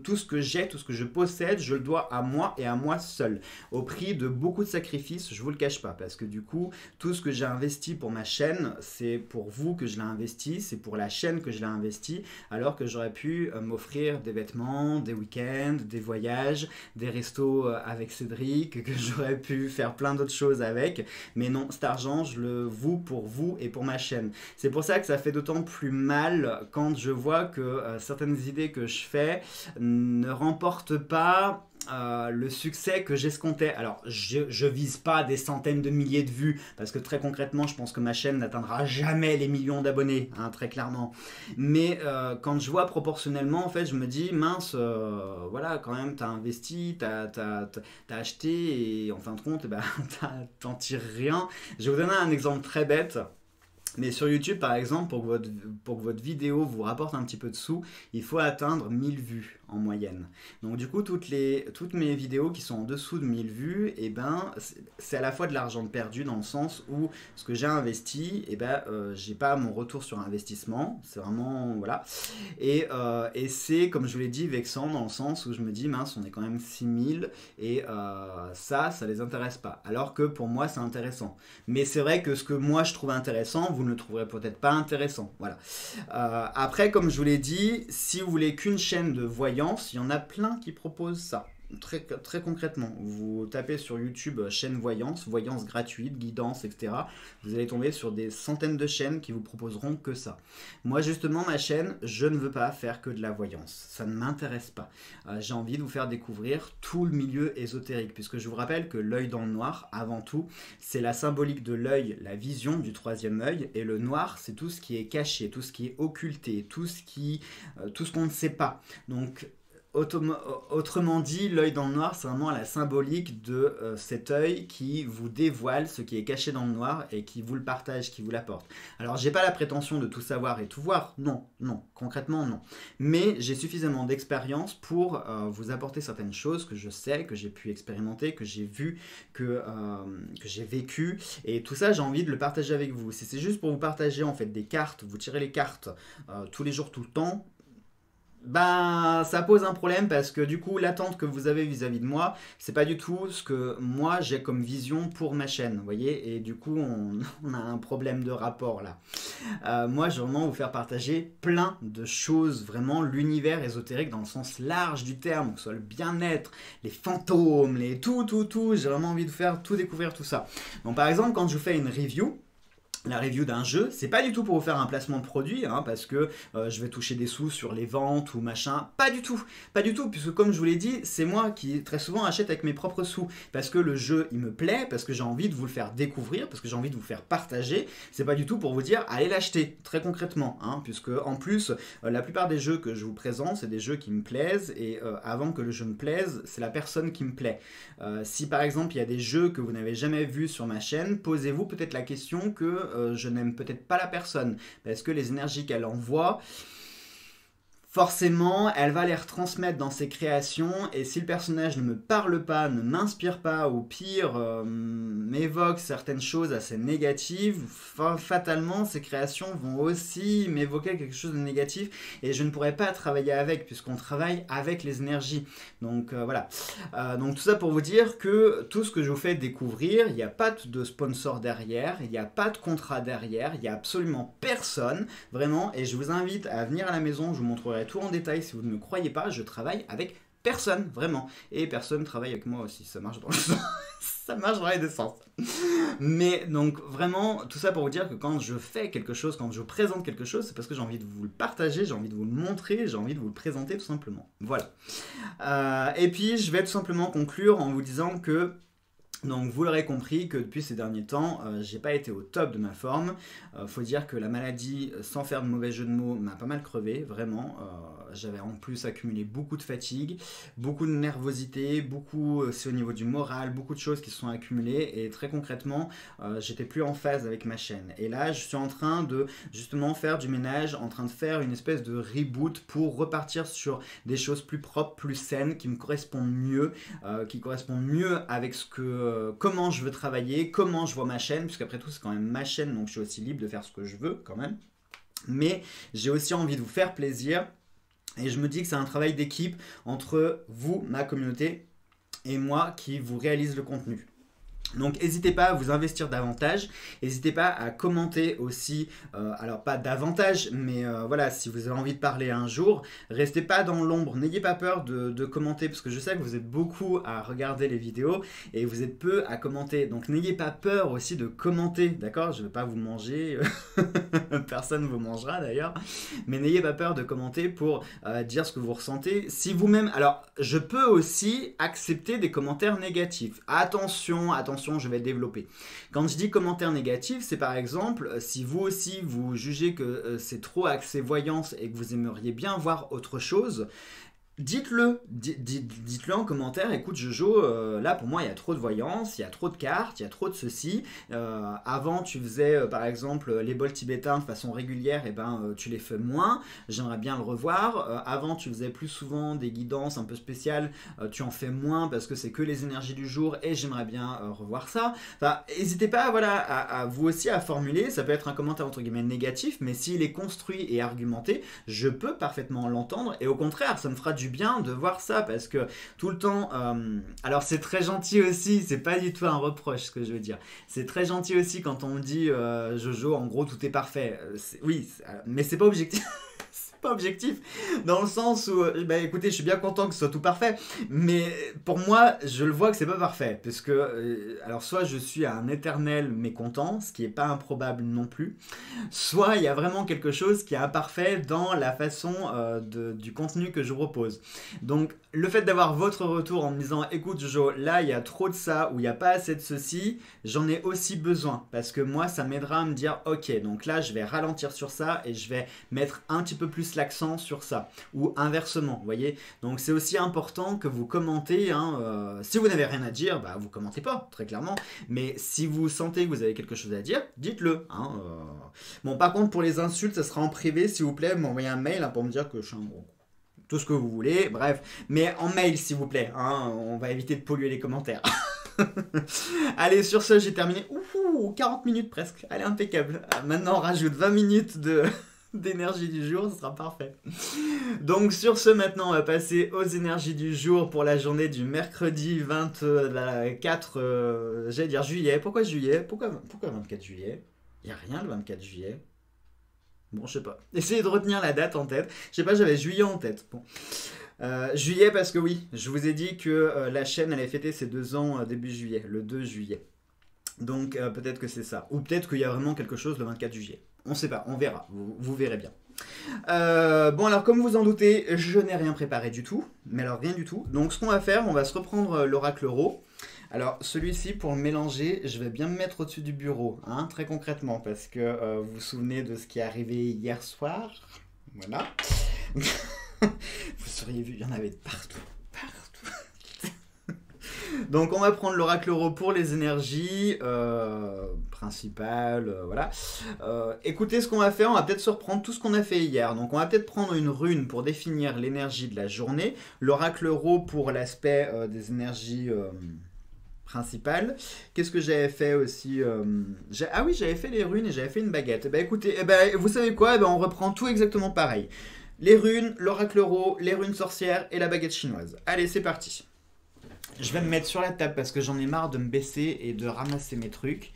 je possède, je le dois à moi et à moi seul. Au prix de beaucoup de sacrifices, je vous le cache pas, parce que du coup, tout ce que j'ai investi pour ma chaîne, c'est pour vous que je l'ai investi, c'est pour la chaîne que je l'ai investi, alors que j'aurais pu m'offrir des vêtements, des week-ends, des voyages, des restos avec Cédric, que j'aurais pu faire plein d'autres choses avec, mais non, cet argent, je le voue pour vous et pour ma chaîne. C'est pour ça que ça fait d'autant plus mal quand je vois que certaines idées que je fais ne remportent pas le succès que j'escomptais. Alors, je vise pas des centaines de milliers de vues, parce que très concrètement, je pense que ma chaîne n'atteindra jamais les millions d'abonnés, hein, très clairement. Mais quand je vois proportionnellement, en fait, je me dis, mince, voilà, quand même, t'as investi, t'as acheté, et en fin de compte, t'en tires rien. Je vais vous donner un exemple très bête. Mais sur YouTube, par exemple, pour que votre vidéo vous rapporte un petit peu de sous, il faut atteindre 1000 vues en moyenne. Donc du coup, toutes mes vidéos qui sont en dessous de 1000 vues, c'est à la fois de l'argent perdu dans le sens où ce que j'ai investi, j'ai pas mon retour sur investissement. C'est vraiment, voilà. Et c'est, comme je vous l'ai dit, vexant dans le sens où je me dis, mince, on est quand même 6000 et ça les intéresse pas. Alors que pour moi, c'est intéressant. Mais c'est vrai que ce que moi, je trouve intéressant, vous ne le trouverez peut-être pas intéressant. Voilà. Après, comme je vous l'ai dit, si vous voulez qu'une chaîne de voyance, il y en a plein qui proposent ça. Très concrètement, vous tapez sur YouTube chaîne voyance gratuite, guidance, etc. Vous allez tomber sur des centaines de chaînes qui vous proposeront que ça. Moi justement, ma chaîne, je ne veux pas faire que de la voyance. Ça ne m'intéresse pas. J'ai envie de vous faire découvrir tout le milieu ésotérique, puisque je vous rappelle que l'œil dans le noir, avant tout, c'est la symbolique de l'œil, la vision du troisième œil, et le noir, c'est tout ce qui est caché, tout ce qui est occulté, tout ce qu'on ne sait pas. Donc, autrement dit, l'œil dans le noir, c'est vraiment la symbolique de cet œil qui vous dévoile ce qui est caché dans le noir et qui vous le partage, qui vous l'apporte. Alors, j'ai pas la prétention de tout savoir et tout voir, non, concrètement non. Mais j'ai suffisamment d'expérience pour vous apporter certaines choses que je sais, que j'ai pu expérimenter, que j'ai vu, que j'ai vécu. Et tout ça, j'ai envie de le partager avec vous. Si c'est juste pour vous partager en fait des cartes, vous tirez les cartes tous les jours, tout le temps, ça pose un problème parce que du coup l'attente que vous avez vis-à-vis de moi, c'est pas du tout ce que moi j'ai comme vision pour ma chaîne, vous voyez, et du coup on a un problème de rapport là. Moi je veux vraiment vous faire partager plein de choses, vraiment l'univers ésotérique dans le sens large du terme, que ce soit le bien-être, les fantômes, tout, j'ai vraiment envie de faire tout découvrir tout ça. Donc par exemple quand je vous fais une review, la review d'un jeu, c'est pas du tout pour vous faire un placement de produit, hein, parce que je vais toucher des sous sur les ventes ou machin, pas du tout, puisque comme je vous l'ai dit, c'est moi qui très souvent achète avec mes propres sous, parce que le jeu il me plaît, parce que j'ai envie de vous le faire découvrir, parce que j'ai envie de vous faire partager, c'est pas du tout pour vous dire allez l'acheter, très concrètement, hein, puisque en plus, la plupart des jeux que je vous présente, c'est des jeux qui me plaisent, et avant que le jeu me plaise, c'est la personne qui me plaît. Si par exemple il y a des jeux que vous n'avez jamais vus sur ma chaîne, posez-vous peut-être la question que je n'aime peut-être pas la personne parce que les énergies qu'elle envoie, forcément, elle va les retransmettre dans ses créations, et si le personnage ne me parle pas, ne m'inspire pas, ou pire, m'évoque certaines choses assez négatives, fatalement, ces créations vont aussi m'évoquer quelque chose de négatif, et je ne pourrai pas travailler avec, puisqu'on travaille avec les énergies. Donc voilà. Donc tout ça pour vous dire que tout ce que je vous fais découvrir, il n'y a pas de sponsor derrière, il n'y a pas de contrat derrière, il n'y a absolument personne, vraiment, et je vous invite à venir à la maison, je vous montrerai tout en détail. Si vous ne me croyez pas, je travaille avec personne, vraiment. Et personne travaille avec moi aussi, ça marche dans le sens. Ça marche dans les deux sens. Mais donc vraiment, tout ça pour vous dire que quand je fais quelque chose, quand je vous présente quelque chose, c'est parce que j'ai envie de vous le partager, j'ai envie de vous le montrer, j'ai envie de vous le présenter tout simplement. Voilà. Et puis je vais tout simplement conclure en vous disant que donc vous l'aurez compris que depuis ces derniers temps, j'ai pas été au top de ma forme. Faut dire que la maladie, sans faire de mauvais jeu de mots, m'a pas mal crevé, vraiment. J'avais en plus accumulé beaucoup de fatigue, beaucoup de nervosité, beaucoup aussi au niveau du moral, beaucoup de choses qui se sont accumulées et très concrètement, j'étais plus en phase avec ma chaîne. Et là, je suis en train de justement faire du ménage, en train de faire une espèce de reboot pour repartir sur des choses plus propres, plus saines, qui me correspondent mieux, avec ce que comment je veux travailler, comment je vois ma chaîne, puisqu'après tout c'est quand même ma chaîne, donc je suis aussi libre de faire ce que je veux quand même. Mais j'ai aussi envie de vous faire plaisir, et je me dis que c'est un travail d'équipe entre vous, ma communauté, et moi qui vous réalise le contenu. Donc n'hésitez pas à vous investir davantage, n'hésitez pas à commenter aussi, alors pas davantage, mais voilà, si vous avez envie de parler un jour, restez pas dans l'ombre, n'ayez pas peur de commenter, parce que je sais que vous êtes beaucoup à regarder les vidéos, et vous êtes peu à commenter, donc n'ayez pas peur aussi de commenter, d'accord? Je ne vais pas vous manger, personne ne vous mangera d'ailleurs, mais n'ayez pas peur de commenter pour dire ce que vous ressentez, si vous-même, alors je peux aussi accepter des commentaires négatifs, attention, je vais développer. Quand je dis commentaire négatif, c'est par exemple, si vous aussi vous jugez que c'est trop axé voyance et que vous aimeriez bien voir autre chose, dites-le, dites-le en commentaire. Écoute Jojo, là pour moi il y a trop de voyance, il y a trop de cartes, il y a trop de ceci. Avant tu faisais par exemple les bols tibétains de façon régulière, et tu les fais moins, j'aimerais bien le revoir. Avant tu faisais plus souvent des guidances un peu spéciales, tu en fais moins parce que c'est que les énergies du jour et j'aimerais bien revoir ça. Enfin, n'hésitez pas voilà, à vous aussi à formuler, ça peut être un commentaire entre guillemets négatif, mais s'il est construit et argumenté, je peux parfaitement l'entendre, et au contraire ça me fera du bien de voir ça, parce que tout le temps, alors c'est très gentil aussi, c'est pas du tout un reproche ce que je veux dire, c'est très gentil aussi quand on me dit Jojo en gros tout est parfait, oui, mais c'est pas objectif. Pas objectif, dans le sens où, écoutez, je suis bien content que ce soit tout parfait, mais pour moi, je le vois que c'est pas parfait, parce que, alors soit je suis un éternel mécontent, ce qui est pas improbable non plus, soit il y a vraiment quelque chose qui est imparfait dans la façon du contenu que je propose. Donc, le fait d'avoir votre retour en me disant, écoute Jojo, là il y a trop de ça, ou il n'y a pas assez de ceci, j'en ai aussi besoin, parce que moi, ça m'aidera à me dire, ok, donc là, je vais ralentir sur ça, et je vais mettre un petit peu plus l'accent sur ça, ou inversement, vous voyez. Donc c'est aussi important que vous commentez, hein, si vous n'avez rien à dire, vous commentez pas, très clairement, mais si vous sentez que vous avez quelque chose à dire, dites-le, hein, Bon, par contre, pour les insultes, ça sera en privé, s'il vous plaît, vous m'envoyez un mail hein, pour me dire que je suis un gros... Tout ce que vous voulez, bref, mais en mail s'il vous plaît, hein, on va éviter de polluer les commentaires. Allez, sur ce, j'ai terminé, 40 minutes presque, allez, impeccable. Maintenant, on rajoute 20 minutes d'énergie du jour, ce sera parfait. Donc sur ce, maintenant on va passer aux énergies du jour pour la journée du mercredi 24 j'allais dire juillet. Pourquoi juillet? Pourquoi 24 juillet? Il n'y a rien le 24 juillet. Bon, je sais pas. Essayez de retenir la date en tête. Je sais pas, j'avais juillet en tête. Bon. Juillet parce que oui, je vous ai dit que la chaîne allait fêter ses 2 ans début juillet, le 2 juillet. Donc peut-être que c'est ça. Ou peut-être qu'il y a vraiment quelque chose le 24 juillet. On sait pas, on verra, vous verrez bien. Bon alors comme vous en doutez, je n'ai rien préparé du tout, mais alors rien du tout. Donc ce qu'on va faire, on va se reprendre l'oracle Ro. Alors celui-ci pour le mélanger, je vais bien me mettre au-dessus du bureau, hein, très concrètement, parce que vous vous souvenez de ce qui est arrivé hier soir. Voilà. Vous auriez vu, il y en avait de partout. Donc on va prendre l'oracle euro pour les énergies principales, voilà. Écoutez ce qu'on va faire, on va peut-être se reprendre tout ce qu'on a fait hier. Donc on va peut-être prendre une rune pour définir l'énergie de la journée, l'oracle euro pour l'aspect des énergies principales. Qu'est-ce que j'avais fait aussi ah oui, j'avais fait les runes et j'avais fait une baguette. Eh ben écoutez, vous savez quoi, on reprend tout exactement pareil. Les runes, l'oracle euro, les runes sorcières et la baguette chinoise. Allez, c'est parti. Je vais me mettre sur la table parce que j'en ai marre de me baisser et de ramasser mes trucs.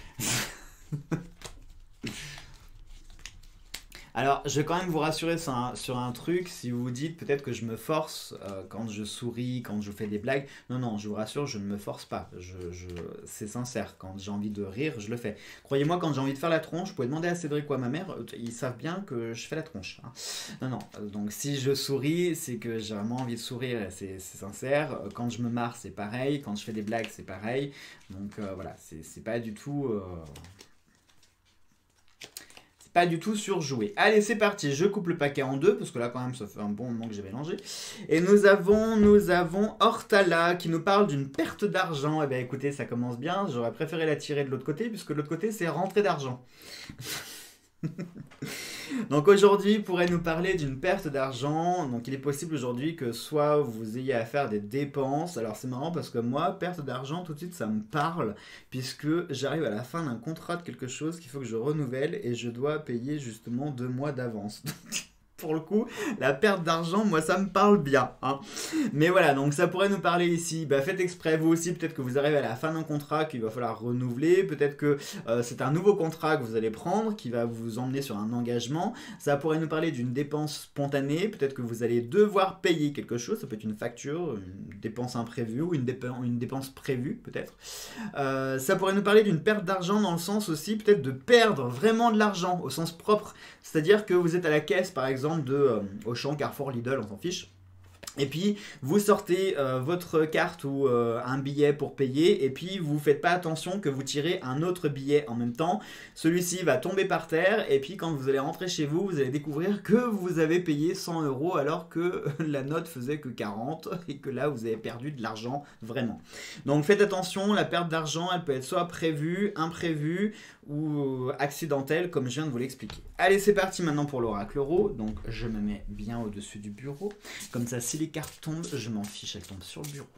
Alors, je vais quand même vous rassurer sur un truc. Si vous vous dites peut-être que je me force quand je souris, quand je fais des blagues. Non, non, je vous rassure, je ne me force pas. C'est sincère. Quand j'ai envie de rire, je le fais. Croyez-moi, quand j'ai envie de faire la tronche, vous pouvez demander à Cédric ou à ma mère. Ils savent bien que je fais la tronche. Hein. Non, non. Donc, si je souris, c'est que j'ai vraiment envie de sourire. C'est sincère. Quand je me marre, c'est pareil. Quand je fais des blagues, c'est pareil. Donc, voilà. C'est pas du tout... Pas du tout surjoué. Allez, c'est parti. Je coupe le paquet en deux, parce que là, quand même, ça fait un bon moment que j'ai mélangé. Et nous avons Hortala qui nous parle d'une perte d'argent. Eh bien, écoutez, ça commence bien. J'aurais préféré la tirer de l'autre côté, puisque de l'autre côté, c'est rentrée d'argent. Donc aujourd'hui, il pourrait nous parler d'une perte d'argent. Donc il est possible aujourd'hui que soit vous ayez à faire des dépenses. Alors c'est marrant parce que moi, perte d'argent, tout de suite ça me parle. Puisque j'arrive à la fin d'un contrat de quelque chose qu'il faut que je renouvelle. Et je dois payer justement 2 mois d'avance. Pour le coup, la perte d'argent, moi ça me parle bien. Hein. Mais voilà, donc ça pourrait nous parler ici. Faites exprès, vous aussi, peut-être que vous arrivez à la fin d'un contrat qu'il va falloir renouveler. Peut-être que c'est un nouveau contrat que vous allez prendre qui va vous emmener sur un engagement. Ça pourrait nous parler d'une dépense spontanée. Peut-être que vous allez devoir payer quelque chose. Ça peut être une facture, une dépense imprévue ou une dépense prévue peut-être. Ça pourrait nous parler d'une perte d'argent dans le sens aussi peut-être de perdre vraiment de l'argent au sens propre. C'est-à-dire que vous êtes à la caisse par exemple de Auchan, Carrefour, Lidl, on s'en fiche. Et puis vous sortez votre carte ou un billet pour payer et puis vous faites pas attention que vous tirez un autre billet en même temps. Celui-ci va tomber par terre et puis quand vous allez rentrer chez vous, vous allez découvrir que vous avez payé 100 € alors que la note faisait que 40 et que là vous avez perdu de l'argent vraiment. Donc faites attention, la perte d'argent elle peut être soit prévue, imprévue ou accidentelle comme je viens de vous l'expliquer. Allez, c'est parti maintenant pour l'oracle euro. Donc je me mets bien au-dessus du bureau. Comme ça, si les cartes tombent, je m'en fiche, elles tombent sur le bureau.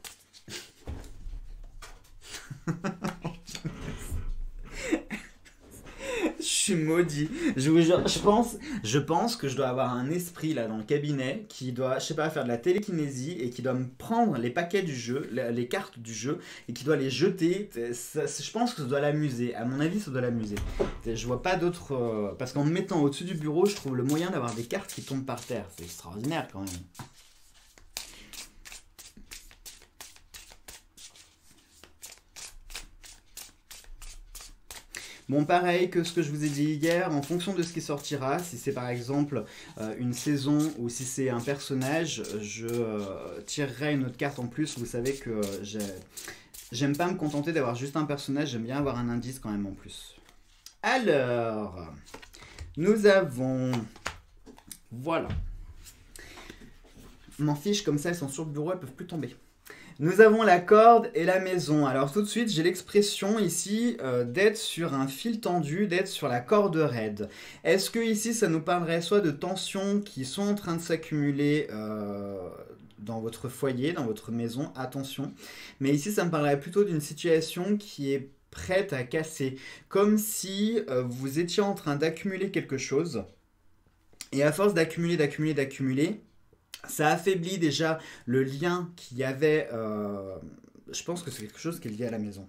Je suis maudit. Je vous jure, je pense que je dois avoir un esprit là dans le cabinet qui doit, je sais pas, faire de la télékinésie et qui doit me prendre les paquets du jeu, les cartes du jeu et qui doit les jeter. Je pense que ça doit l'amuser. À mon avis, ça doit l'amuser. Je vois pas d'autre. Parce qu'en me mettant au-dessus du bureau, je trouve le moyen d'avoir des cartes qui tombent par terre. C'est extraordinaire quand même. Bon, pareil que ce que je vous ai dit hier, en fonction de ce qui sortira, si c'est par exemple une saison ou si c'est un personnage, je tirerai une autre carte en plus. Vous savez que j'aime pas me contenter d'avoir juste un personnage, j'aime bien avoir un indice quand même en plus. Alors, nous avons... Voilà. M'en fiche, comme ça elles sont sur le bureau, elles peuvent plus tomber. Nous avons la corde et la maison. Alors tout de suite, j'ai l'expression ici d'être sur un fil tendu, d'être sur la corde raide. Est-ce que ici, ça nous parlerait soit de tensions qui sont en train de s'accumuler dans votre foyer, dans votre maison, attention. Mais ici, ça me parlerait plutôt d'une situation qui est prête à casser. Comme si vous étiez en train d'accumuler quelque chose. Et à force d'accumuler, ça affaiblit déjà le lien qu'il y avait. Je pense que c'est quelque chose qui est lié à la maison.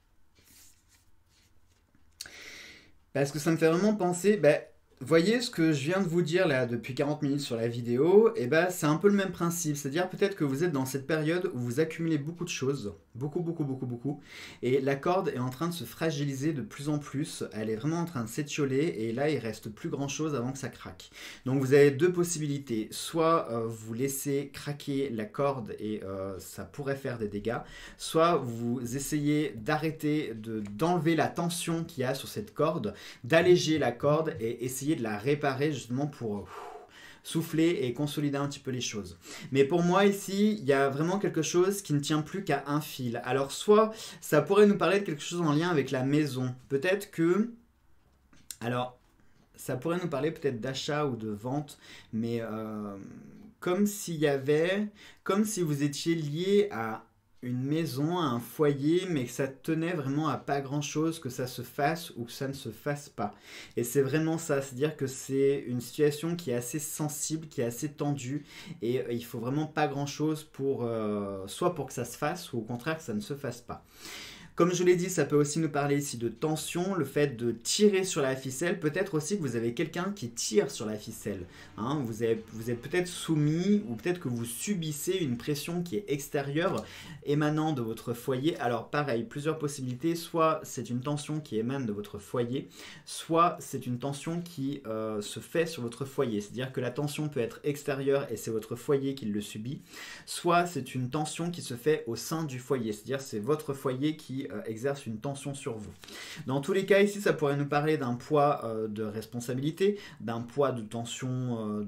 Parce que ça me fait vraiment penser. Voyez ce que je viens de vous dire là depuis 40 minutes sur la vidéo, et c'est un peu le même principe. C'est-à-dire peut-être que vous êtes dans cette période où vous accumulez beaucoup de choses. Beaucoup. Et la corde est en train de se fragiliser de plus en plus. Elle est vraiment en train de s'étioler et là il reste plus grand chose avant que ça craque. Donc vous avez deux possibilités. Soit vous laissez craquer la corde et ça pourrait faire des dégâts. Soit vous essayez d'arrêter, d'enlever la tension qu'il y a sur cette corde, d'alléger la corde et essayer de la réparer justement pour souffler et consolider un petit peu les choses. Mais pour moi ici, il y a vraiment quelque chose qui ne tient plus qu'à un fil. Alors soit ça pourrait nous parler de quelque chose en lien avec la maison. Peut-être que... Alors, ça pourrait nous parler peut-être d'achat ou de vente, mais comme s'il y avait... Comme si vous étiez lié à une maison, à un foyer, mais que ça tenait vraiment à pas grand-chose, que ça se fasse ou que ça ne se fasse pas. Et c'est vraiment ça, c'est-à-dire que c'est une situation qui est assez sensible, qui est assez tendue, et il faut vraiment pas grand-chose pour, soit pour que ça se fasse, ou au contraire que ça ne se fasse pas. Comme je vous l'ai dit, ça peut aussi nous parler ici de tension, le fait de tirer sur la ficelle. Peut-être aussi que vous avez quelqu'un qui tire sur la ficelle. Hein, vous êtes peut-être soumis ou peut-être que vous subissez une pression qui est extérieure émanant de votre foyer. Alors pareil, plusieurs possibilités. Soit c'est une tension qui émane de votre foyer, soit c'est une tension qui se fait sur votre foyer. C'est-à-dire que la tension peut être extérieure et c'est votre foyer qui le subit. Soit c'est une tension qui se fait au sein du foyer. C'est-à-dire c'est votre foyer qui exerce une tension sur vous. Dans tous les cas, ici, ça pourrait nous parler d'un poids de responsabilité, d'un poids de tension,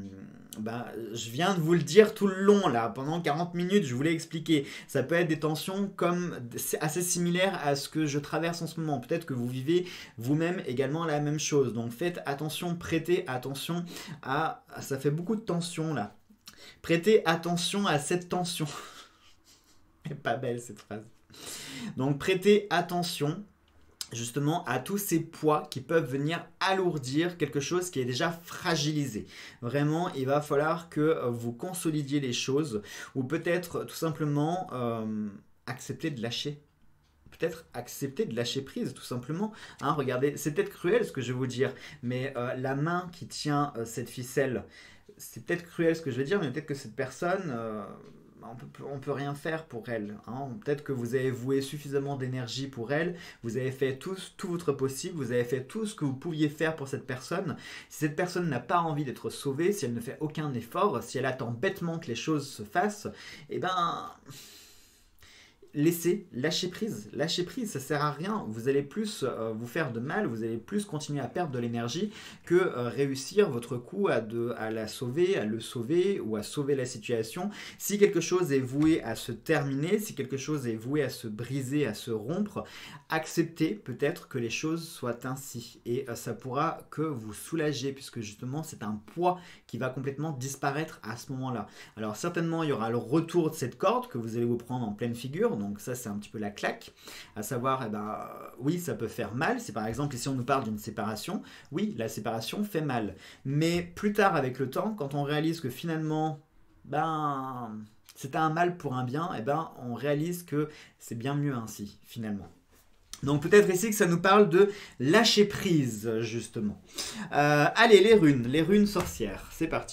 je viens de vous le dire tout le long, là, pendant 40 minutes, je vous l'ai expliqué. Ça peut être des tensions comme assez similaires à ce que je traverse en ce moment. Peut-être que vous vivez vous-même également la même chose. Donc faites attention, prêtez attention à... Ça fait beaucoup de tension, là. Prêtez attention à cette tension. Elle est pas belle, cette phrase. Donc prêtez attention justement à tous ces poids qui peuvent venir alourdir quelque chose qui est déjà fragilisé. Vraiment, il va falloir que vous consolidiez les choses ou peut-être tout simplement accepter de lâcher. Peut-être accepter de lâcher prise tout simplement. Hein, regardez, c'est peut-être cruel ce que je vais vous dire, mais la main qui tient cette ficelle, c'est peut-être cruel ce que je vais dire, mais peut-être que cette personne... on peut rien faire pour elle. Hein. Peut-être que vous avez voué suffisamment d'énergie pour elle, vous avez fait tout votre possible, vous avez fait tout ce que vous pouviez faire pour cette personne. Si cette personne n'a pas envie d'être sauvée, si elle ne fait aucun effort, si elle attend bêtement que les choses se fassent, eh ben... lâchez prise, ça sert à rien. Vous allez plus vous faire de mal, vous allez plus continuer à perdre de l'énergie que réussir votre coup à la sauver, à le sauver ou à sauver la situation. Si quelque chose est voué à se terminer, si quelque chose est voué à se briser, à se rompre, acceptez peut-être que les choses soient ainsi et ça pourra que vous soulager puisque justement c'est un poids qui va complètement disparaître à ce moment-là. Alors certainement il y aura le retour de cette corde que vous allez vous prendre en pleine figure. Donc ça c'est un petit peu la claque, à savoir, oui ça peut faire mal, si par exemple ici on nous parle d'une séparation, oui la séparation fait mal, mais plus tard avec le temps, quand on réalise que finalement, c'était un mal pour un bien, on réalise que c'est bien mieux ainsi finalement. Donc peut-être ici que ça nous parle de lâcher prise justement. Allez les runes sorcières, c'est parti.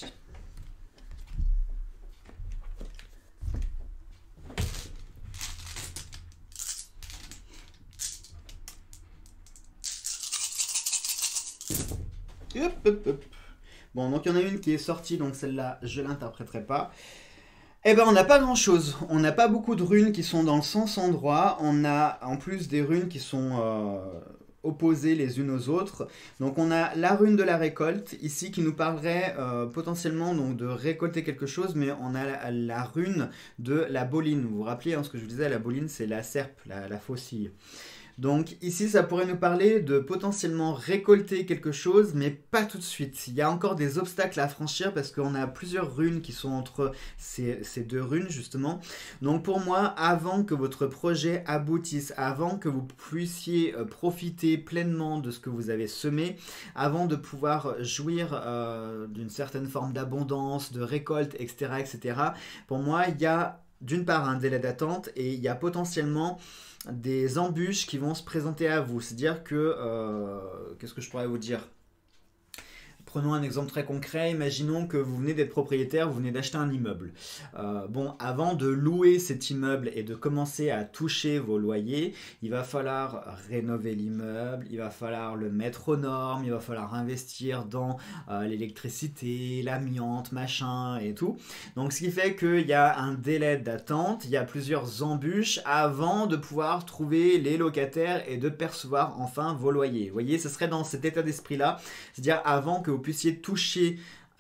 Bon, donc il y en a une qui est sortie, donc celle-là, je ne l'interpréterai pas. Eh ben, on n'a pas grand-chose. On n'a pas beaucoup de runes qui sont dans le sens endroit. On a en plus des runes qui sont opposées les unes aux autres. Donc on a la rune de la récolte, ici, qui nous parlerait potentiellement donc, de récolter quelque chose, mais on a la rune de la boline. Vous vous rappelez ce que je vous disais, la boline, c'est la serpe, la faucille. Donc ici, ça pourrait nous parler de potentiellement récolter quelque chose, mais pas tout de suite. Il y a encore des obstacles à franchir parce qu'on a plusieurs runes qui sont entre ces deux runes, justement. Donc pour moi, avant que votre projet aboutisse, avant que vous puissiez profiter pleinement de ce que vous avez semé, avant de pouvoir jouir d'une certaine forme d'abondance, de récolte, etc., etc., pour moi, il y a d'une part un délai d'attente et il y a potentiellement des embûches qui vont se présenter à vous. C'est-à-dire que, qu'est-ce que je pourrais vous dire ? Prenons un exemple très concret, imaginons que vous venez d'être propriétaire, vous venez d'acheter un immeuble. Avant de louer cet immeuble et de commencer à toucher vos loyers, il va falloir rénover l'immeuble, il va falloir le mettre aux normes, il va falloir investir dans l'électricité, l'amiante, machin et tout. Donc ce qui fait qu'il y a un délai d'attente, il y a plusieurs embûches avant de pouvoir trouver les locataires et de percevoir enfin vos loyers. Vous voyez, ce serait dans cet état d'esprit-là, c'est-à-dire avant que vous puissiez toucher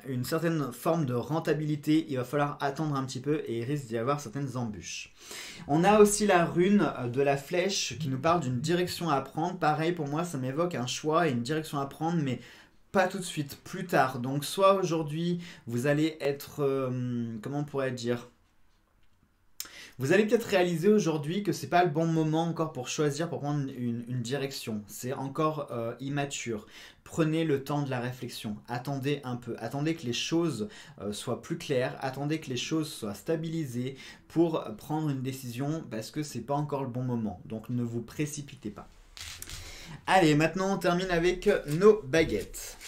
une certaine forme de rentabilité, il va falloir attendre un petit peu et il risque d'y avoir certaines embûches. On a aussi la rune de la flèche qui nous parle d'une direction à prendre. Pareil, pour moi, ça m'évoque un choix et une direction à prendre, mais pas tout de suite, plus tard. Donc soit aujourd'hui, vous allez être, comment on pourrait dire, vous allez peut-être réaliser aujourd'hui que c'est pas le bon moment encore pour choisir, pour prendre une direction. C'est encore immature. Prenez le temps de la réflexion. Attendez un peu. Attendez que les choses soient plus claires. Attendez que les choses soient stabilisées pour prendre une décision parce que c'est pas encore le bon moment. Donc ne vous précipitez pas. Allez, maintenant on termine avec nos baguettes.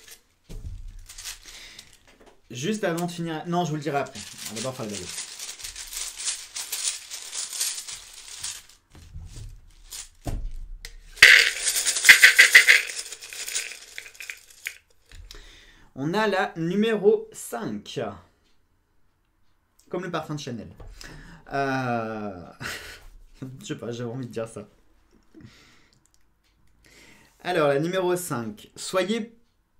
Juste avant de finir... Non, je vous le dirai après. On va d'abord faire les baguettes. On a la numéro 5. Comme le parfum de Chanel. Je sais pas, j'avais envie de dire ça. Alors, la numéro 5. Soyez...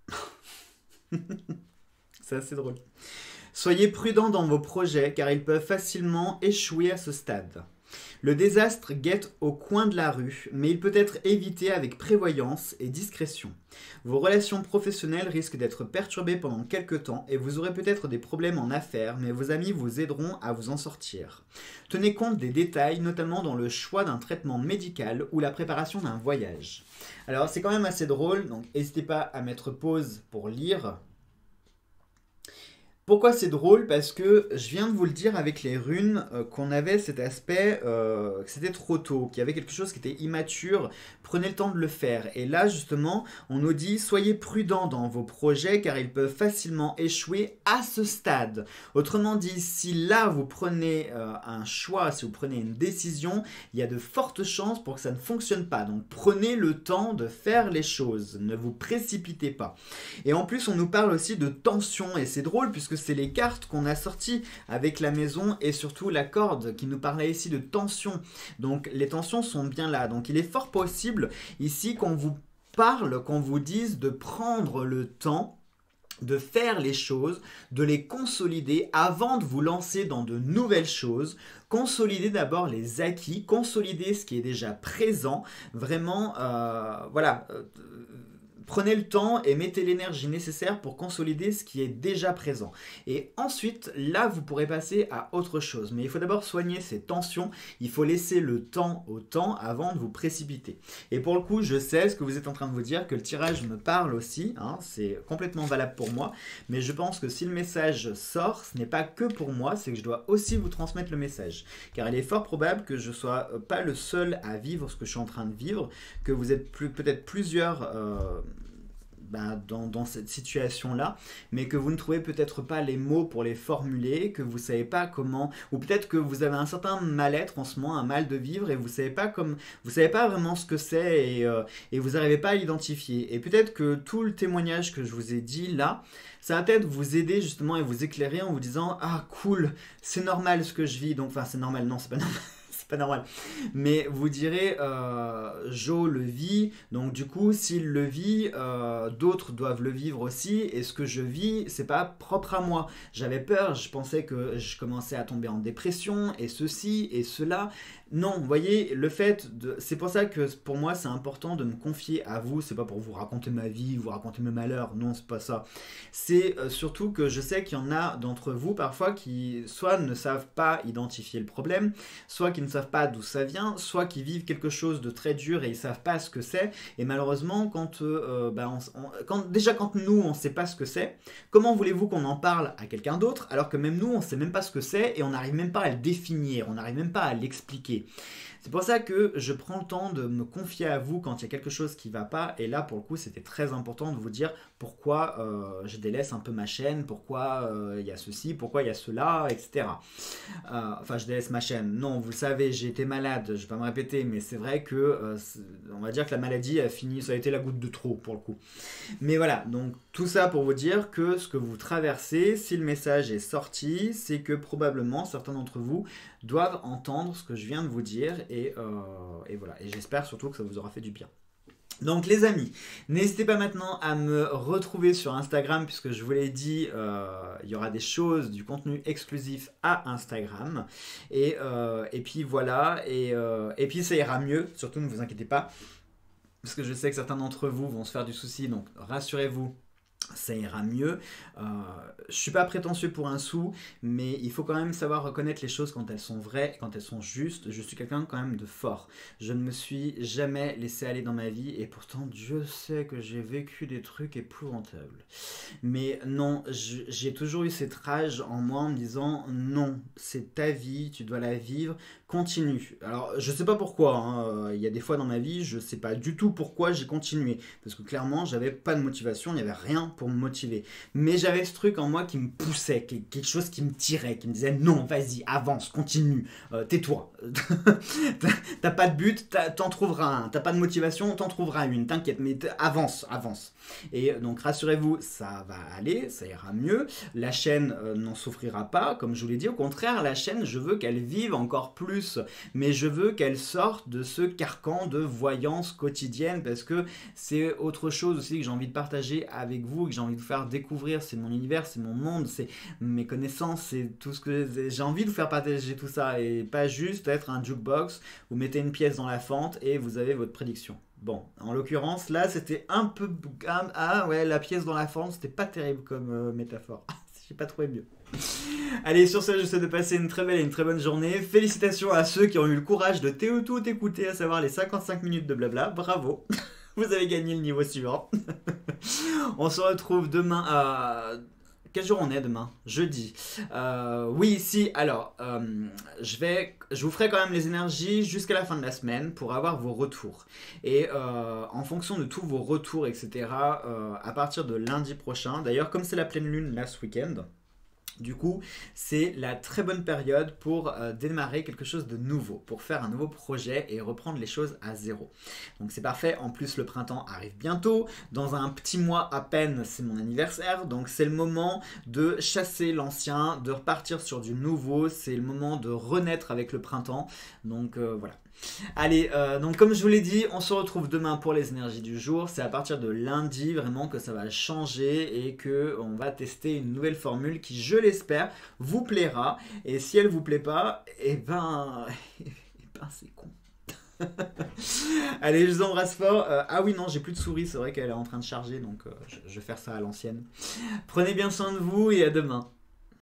C'est assez drôle. Soyez prudent dans vos projets car ils peuvent facilement échouer à ce stade. Le désastre guette au coin de la rue, mais il peut être évité avec prévoyance et discrétion. Vos relations professionnelles risquent d'être perturbées pendant quelques temps et vous aurez peut-être des problèmes en affaires, mais vos amis vous aideront à vous en sortir. Tenez compte des détails, notamment dans le choix d'un traitement médical ou la préparation d'un voyage. Alors c'est quand même assez drôle, donc n'hésitez pas à mettre pause pour lire. Pourquoi c'est drôle? Parce que je viens de vous le dire avec les runes qu'on avait cet aspect, que c'était trop tôt, qu'il y avait quelque chose qui était immature, prenez le temps de le faire. Et là justement, on nous dit soyez prudents dans vos projets car ils peuvent facilement échouer à ce stade. Autrement dit, si là vous prenez un choix, si vous prenez une décision, il y a de fortes chances pour que ça ne fonctionne pas. Donc prenez le temps de faire les choses, ne vous précipitez pas. Et en plus on nous parle aussi de tension et c'est drôle puisque c'est les cartes qu'on a sorties avec la maison et surtout la corde qui nous parlait ici de tension. Donc les tensions sont bien là. Donc il est fort possible ici qu'on vous parle, qu'on vous dise de prendre le temps de faire les choses, de les consolider avant de vous lancer dans de nouvelles choses. Consolider d'abord les acquis, consolider ce qui est déjà présent. Vraiment, voilà... Prenez le temps et mettez l'énergie nécessaire pour consolider ce qui est déjà présent. Et ensuite, là, vous pourrez passer à autre chose. Mais il faut d'abord soigner ces tensions. Il faut laisser le temps au temps avant de vous précipiter. Et pour le coup, je sais ce que vous êtes en train de vous dire, que le tirage me parle aussi. Hein, c'est complètement valable pour moi. Mais je pense que si le message sort, ce n'est pas que pour moi, c'est que je dois aussi vous transmettre le message. Car il est fort probable que je ne sois pas le seul à vivre ce que je suis en train de vivre, que vous êtes peut-être plusieurs... dans cette situation-là, mais que vous ne trouvez peut-être pas les mots pour les formuler, que vous ne savez pas comment, ou peut-être que vous avez un certain mal-être en ce moment, un mal de vivre, et vous savez pas vraiment ce que c'est, et vous n'arrivez pas à l'identifier. Et peut-être que tout le témoignage que je vous ai dit là, ça va peut-être vous aider justement et vous éclairer en vous disant « Ah cool, c'est normal ce que je vis », donc enfin c'est normal, non c'est pas normal. Pas normal, mais vous direz Jo le vit, donc du coup s'il le vit, d'autres doivent le vivre aussi, et ce que je vis c'est pas propre à moi. J'avais peur, je pensais que je commençais à tomber en dépression et ceci et cela. Non, vous voyez, le fait de... C'est pour ça que pour moi c'est important de me confier à vous, c'est pas pour vous raconter ma vie, vous raconter mes malheurs, non c'est pas ça. C'est surtout que je sais qu'il y en a d'entre vous parfois qui soit ne savent pas identifier le problème, soit qui ne savent pas d'où ça vient, soit qui vivent quelque chose de très dur et ils savent pas ce que c'est. Et malheureusement, quand nous on sait pas ce que c'est, comment voulez-vous qu'on en parle à quelqu'un d'autre alors que même nous on sait même pas ce que c'est et on n'arrive même pas à le définir, on n'arrive même pas à l'expliquer. C'est pour ça que je prends le temps de me confier à vous quand il y a quelque chose qui ne va pas. Et là, pour le coup, c'était très important de vous dire pourquoi je délaisse un peu ma chaîne, pourquoi il y a ceci, pourquoi il y a cela, etc. Enfin, je délaisse ma chaîne. Non, vous le savez, j'ai été malade, je ne vais pas me répéter, mais c'est vrai que, on va dire que la maladie a fini, ça a été la goutte de trop pour le coup. Mais voilà, donc tout ça pour vous dire que ce que vous traversez, si le message est sorti, c'est que probablement certains d'entre vous doivent entendre ce que je viens de vous dire et voilà. Et j'espère surtout que ça vous aura fait du bien. Donc les amis, n'hésitez pas maintenant à me retrouver sur Instagram puisque je vous l'ai dit, il y aura des choses, du contenu exclusif à Instagram. Et puis voilà, et puis ça ira mieux, surtout ne vous inquiétez pas, parce que je sais que certains d'entre vous vont se faire du souci, donc rassurez-vous. Ça ira mieux. Je suis pas prétentieux pour un sou, mais il faut quand même savoir reconnaître les choses quand elles sont vraies, quand elles sont justes. Je suis quelqu'un quand même de fort. Je ne me suis jamais laissé aller dans ma vie et pourtant Dieu sait que j'ai vécu des trucs épouvantables. Mais non, j'ai toujours eu cette rage en moi en me disant non, c'est ta vie, tu dois la vivre, continue. Alors je sais pas pourquoi, hein. Il y a des fois dans ma vie, je sais pas du tout pourquoi j'ai continué. Parce que clairement, j'avais pas de motivation, il n'y avait rien pour me motiver. Mais j'avais ce truc en moi qui me poussait, quelque chose qui me tirait, qui me disait non, vas-y, avance, continue, tais-toi. T'as pas de but, t'en trouveras un. T'as pas de motivation, t'en trouveras une, t'inquiète, mais avance, avance. Et donc rassurez-vous, ça va aller, ça ira mieux. La chaîne n'en souffrira pas, comme je vous l'ai dit. Au contraire, la chaîne, je veux qu'elle vive encore plus. Mais je veux qu'elle sorte de ce carcan de voyance quotidienne parce que c'est autre chose aussi que j'ai envie de partager avec vous, que j'ai envie de vous faire découvrir. C'est mon univers, c'est mon monde, c'est mes connaissances, c'est tout ce que j'ai envie de vous faire partager tout ça et pas juste être un jukebox. Vous mettez une pièce dans la fente et vous avez votre prédiction. Bon, en l'occurrence, là, c'était un peu... Ah ouais, la pièce dans la fente, c'était pas terrible comme métaphore. J'ai pas trouvé mieux. Allez, sur ce, je vous souhaite de passer une très belle et une très bonne journée. Félicitations à ceux qui ont eu le courage de tout écouter, à savoir les 55 minutes de blabla. Bravo, vous avez gagné le niveau suivant. On se retrouve demain à... Quel jour on est demain? Jeudi. Oui, si, alors, je vous ferai quand même les énergies jusqu'à la fin de la semaine pour avoir vos retours. Et en fonction de tous vos retours, etc., à partir de lundi prochain, d'ailleurs, comme c'est la pleine lune là ce week-end, du coup, c'est la très bonne période pour démarrer quelque chose de nouveau, pour faire un nouveau projet et reprendre les choses à zéro. Donc c'est parfait, en plus le printemps arrive bientôt, dans un petit mois à peine c'est mon anniversaire, donc c'est le moment de chasser l'ancien, de repartir sur du nouveau, c'est le moment de renaître avec le printemps, donc voilà. Allez, donc comme je vous l'ai dit, on se retrouve demain pour les énergies du jour. C'est à partir de lundi vraiment que ça va changer et que on va tester une nouvelle formule qui, je l'espère, vous plaira. Et si elle vous plaît pas, eh ben c'est con. Allez, je vous embrasse fort. Ah oui, non, j'ai plus de souris, c'est vrai qu'elle est en train de charger, donc je vais faire ça à l'ancienne. Prenez bien soin de vous et à demain.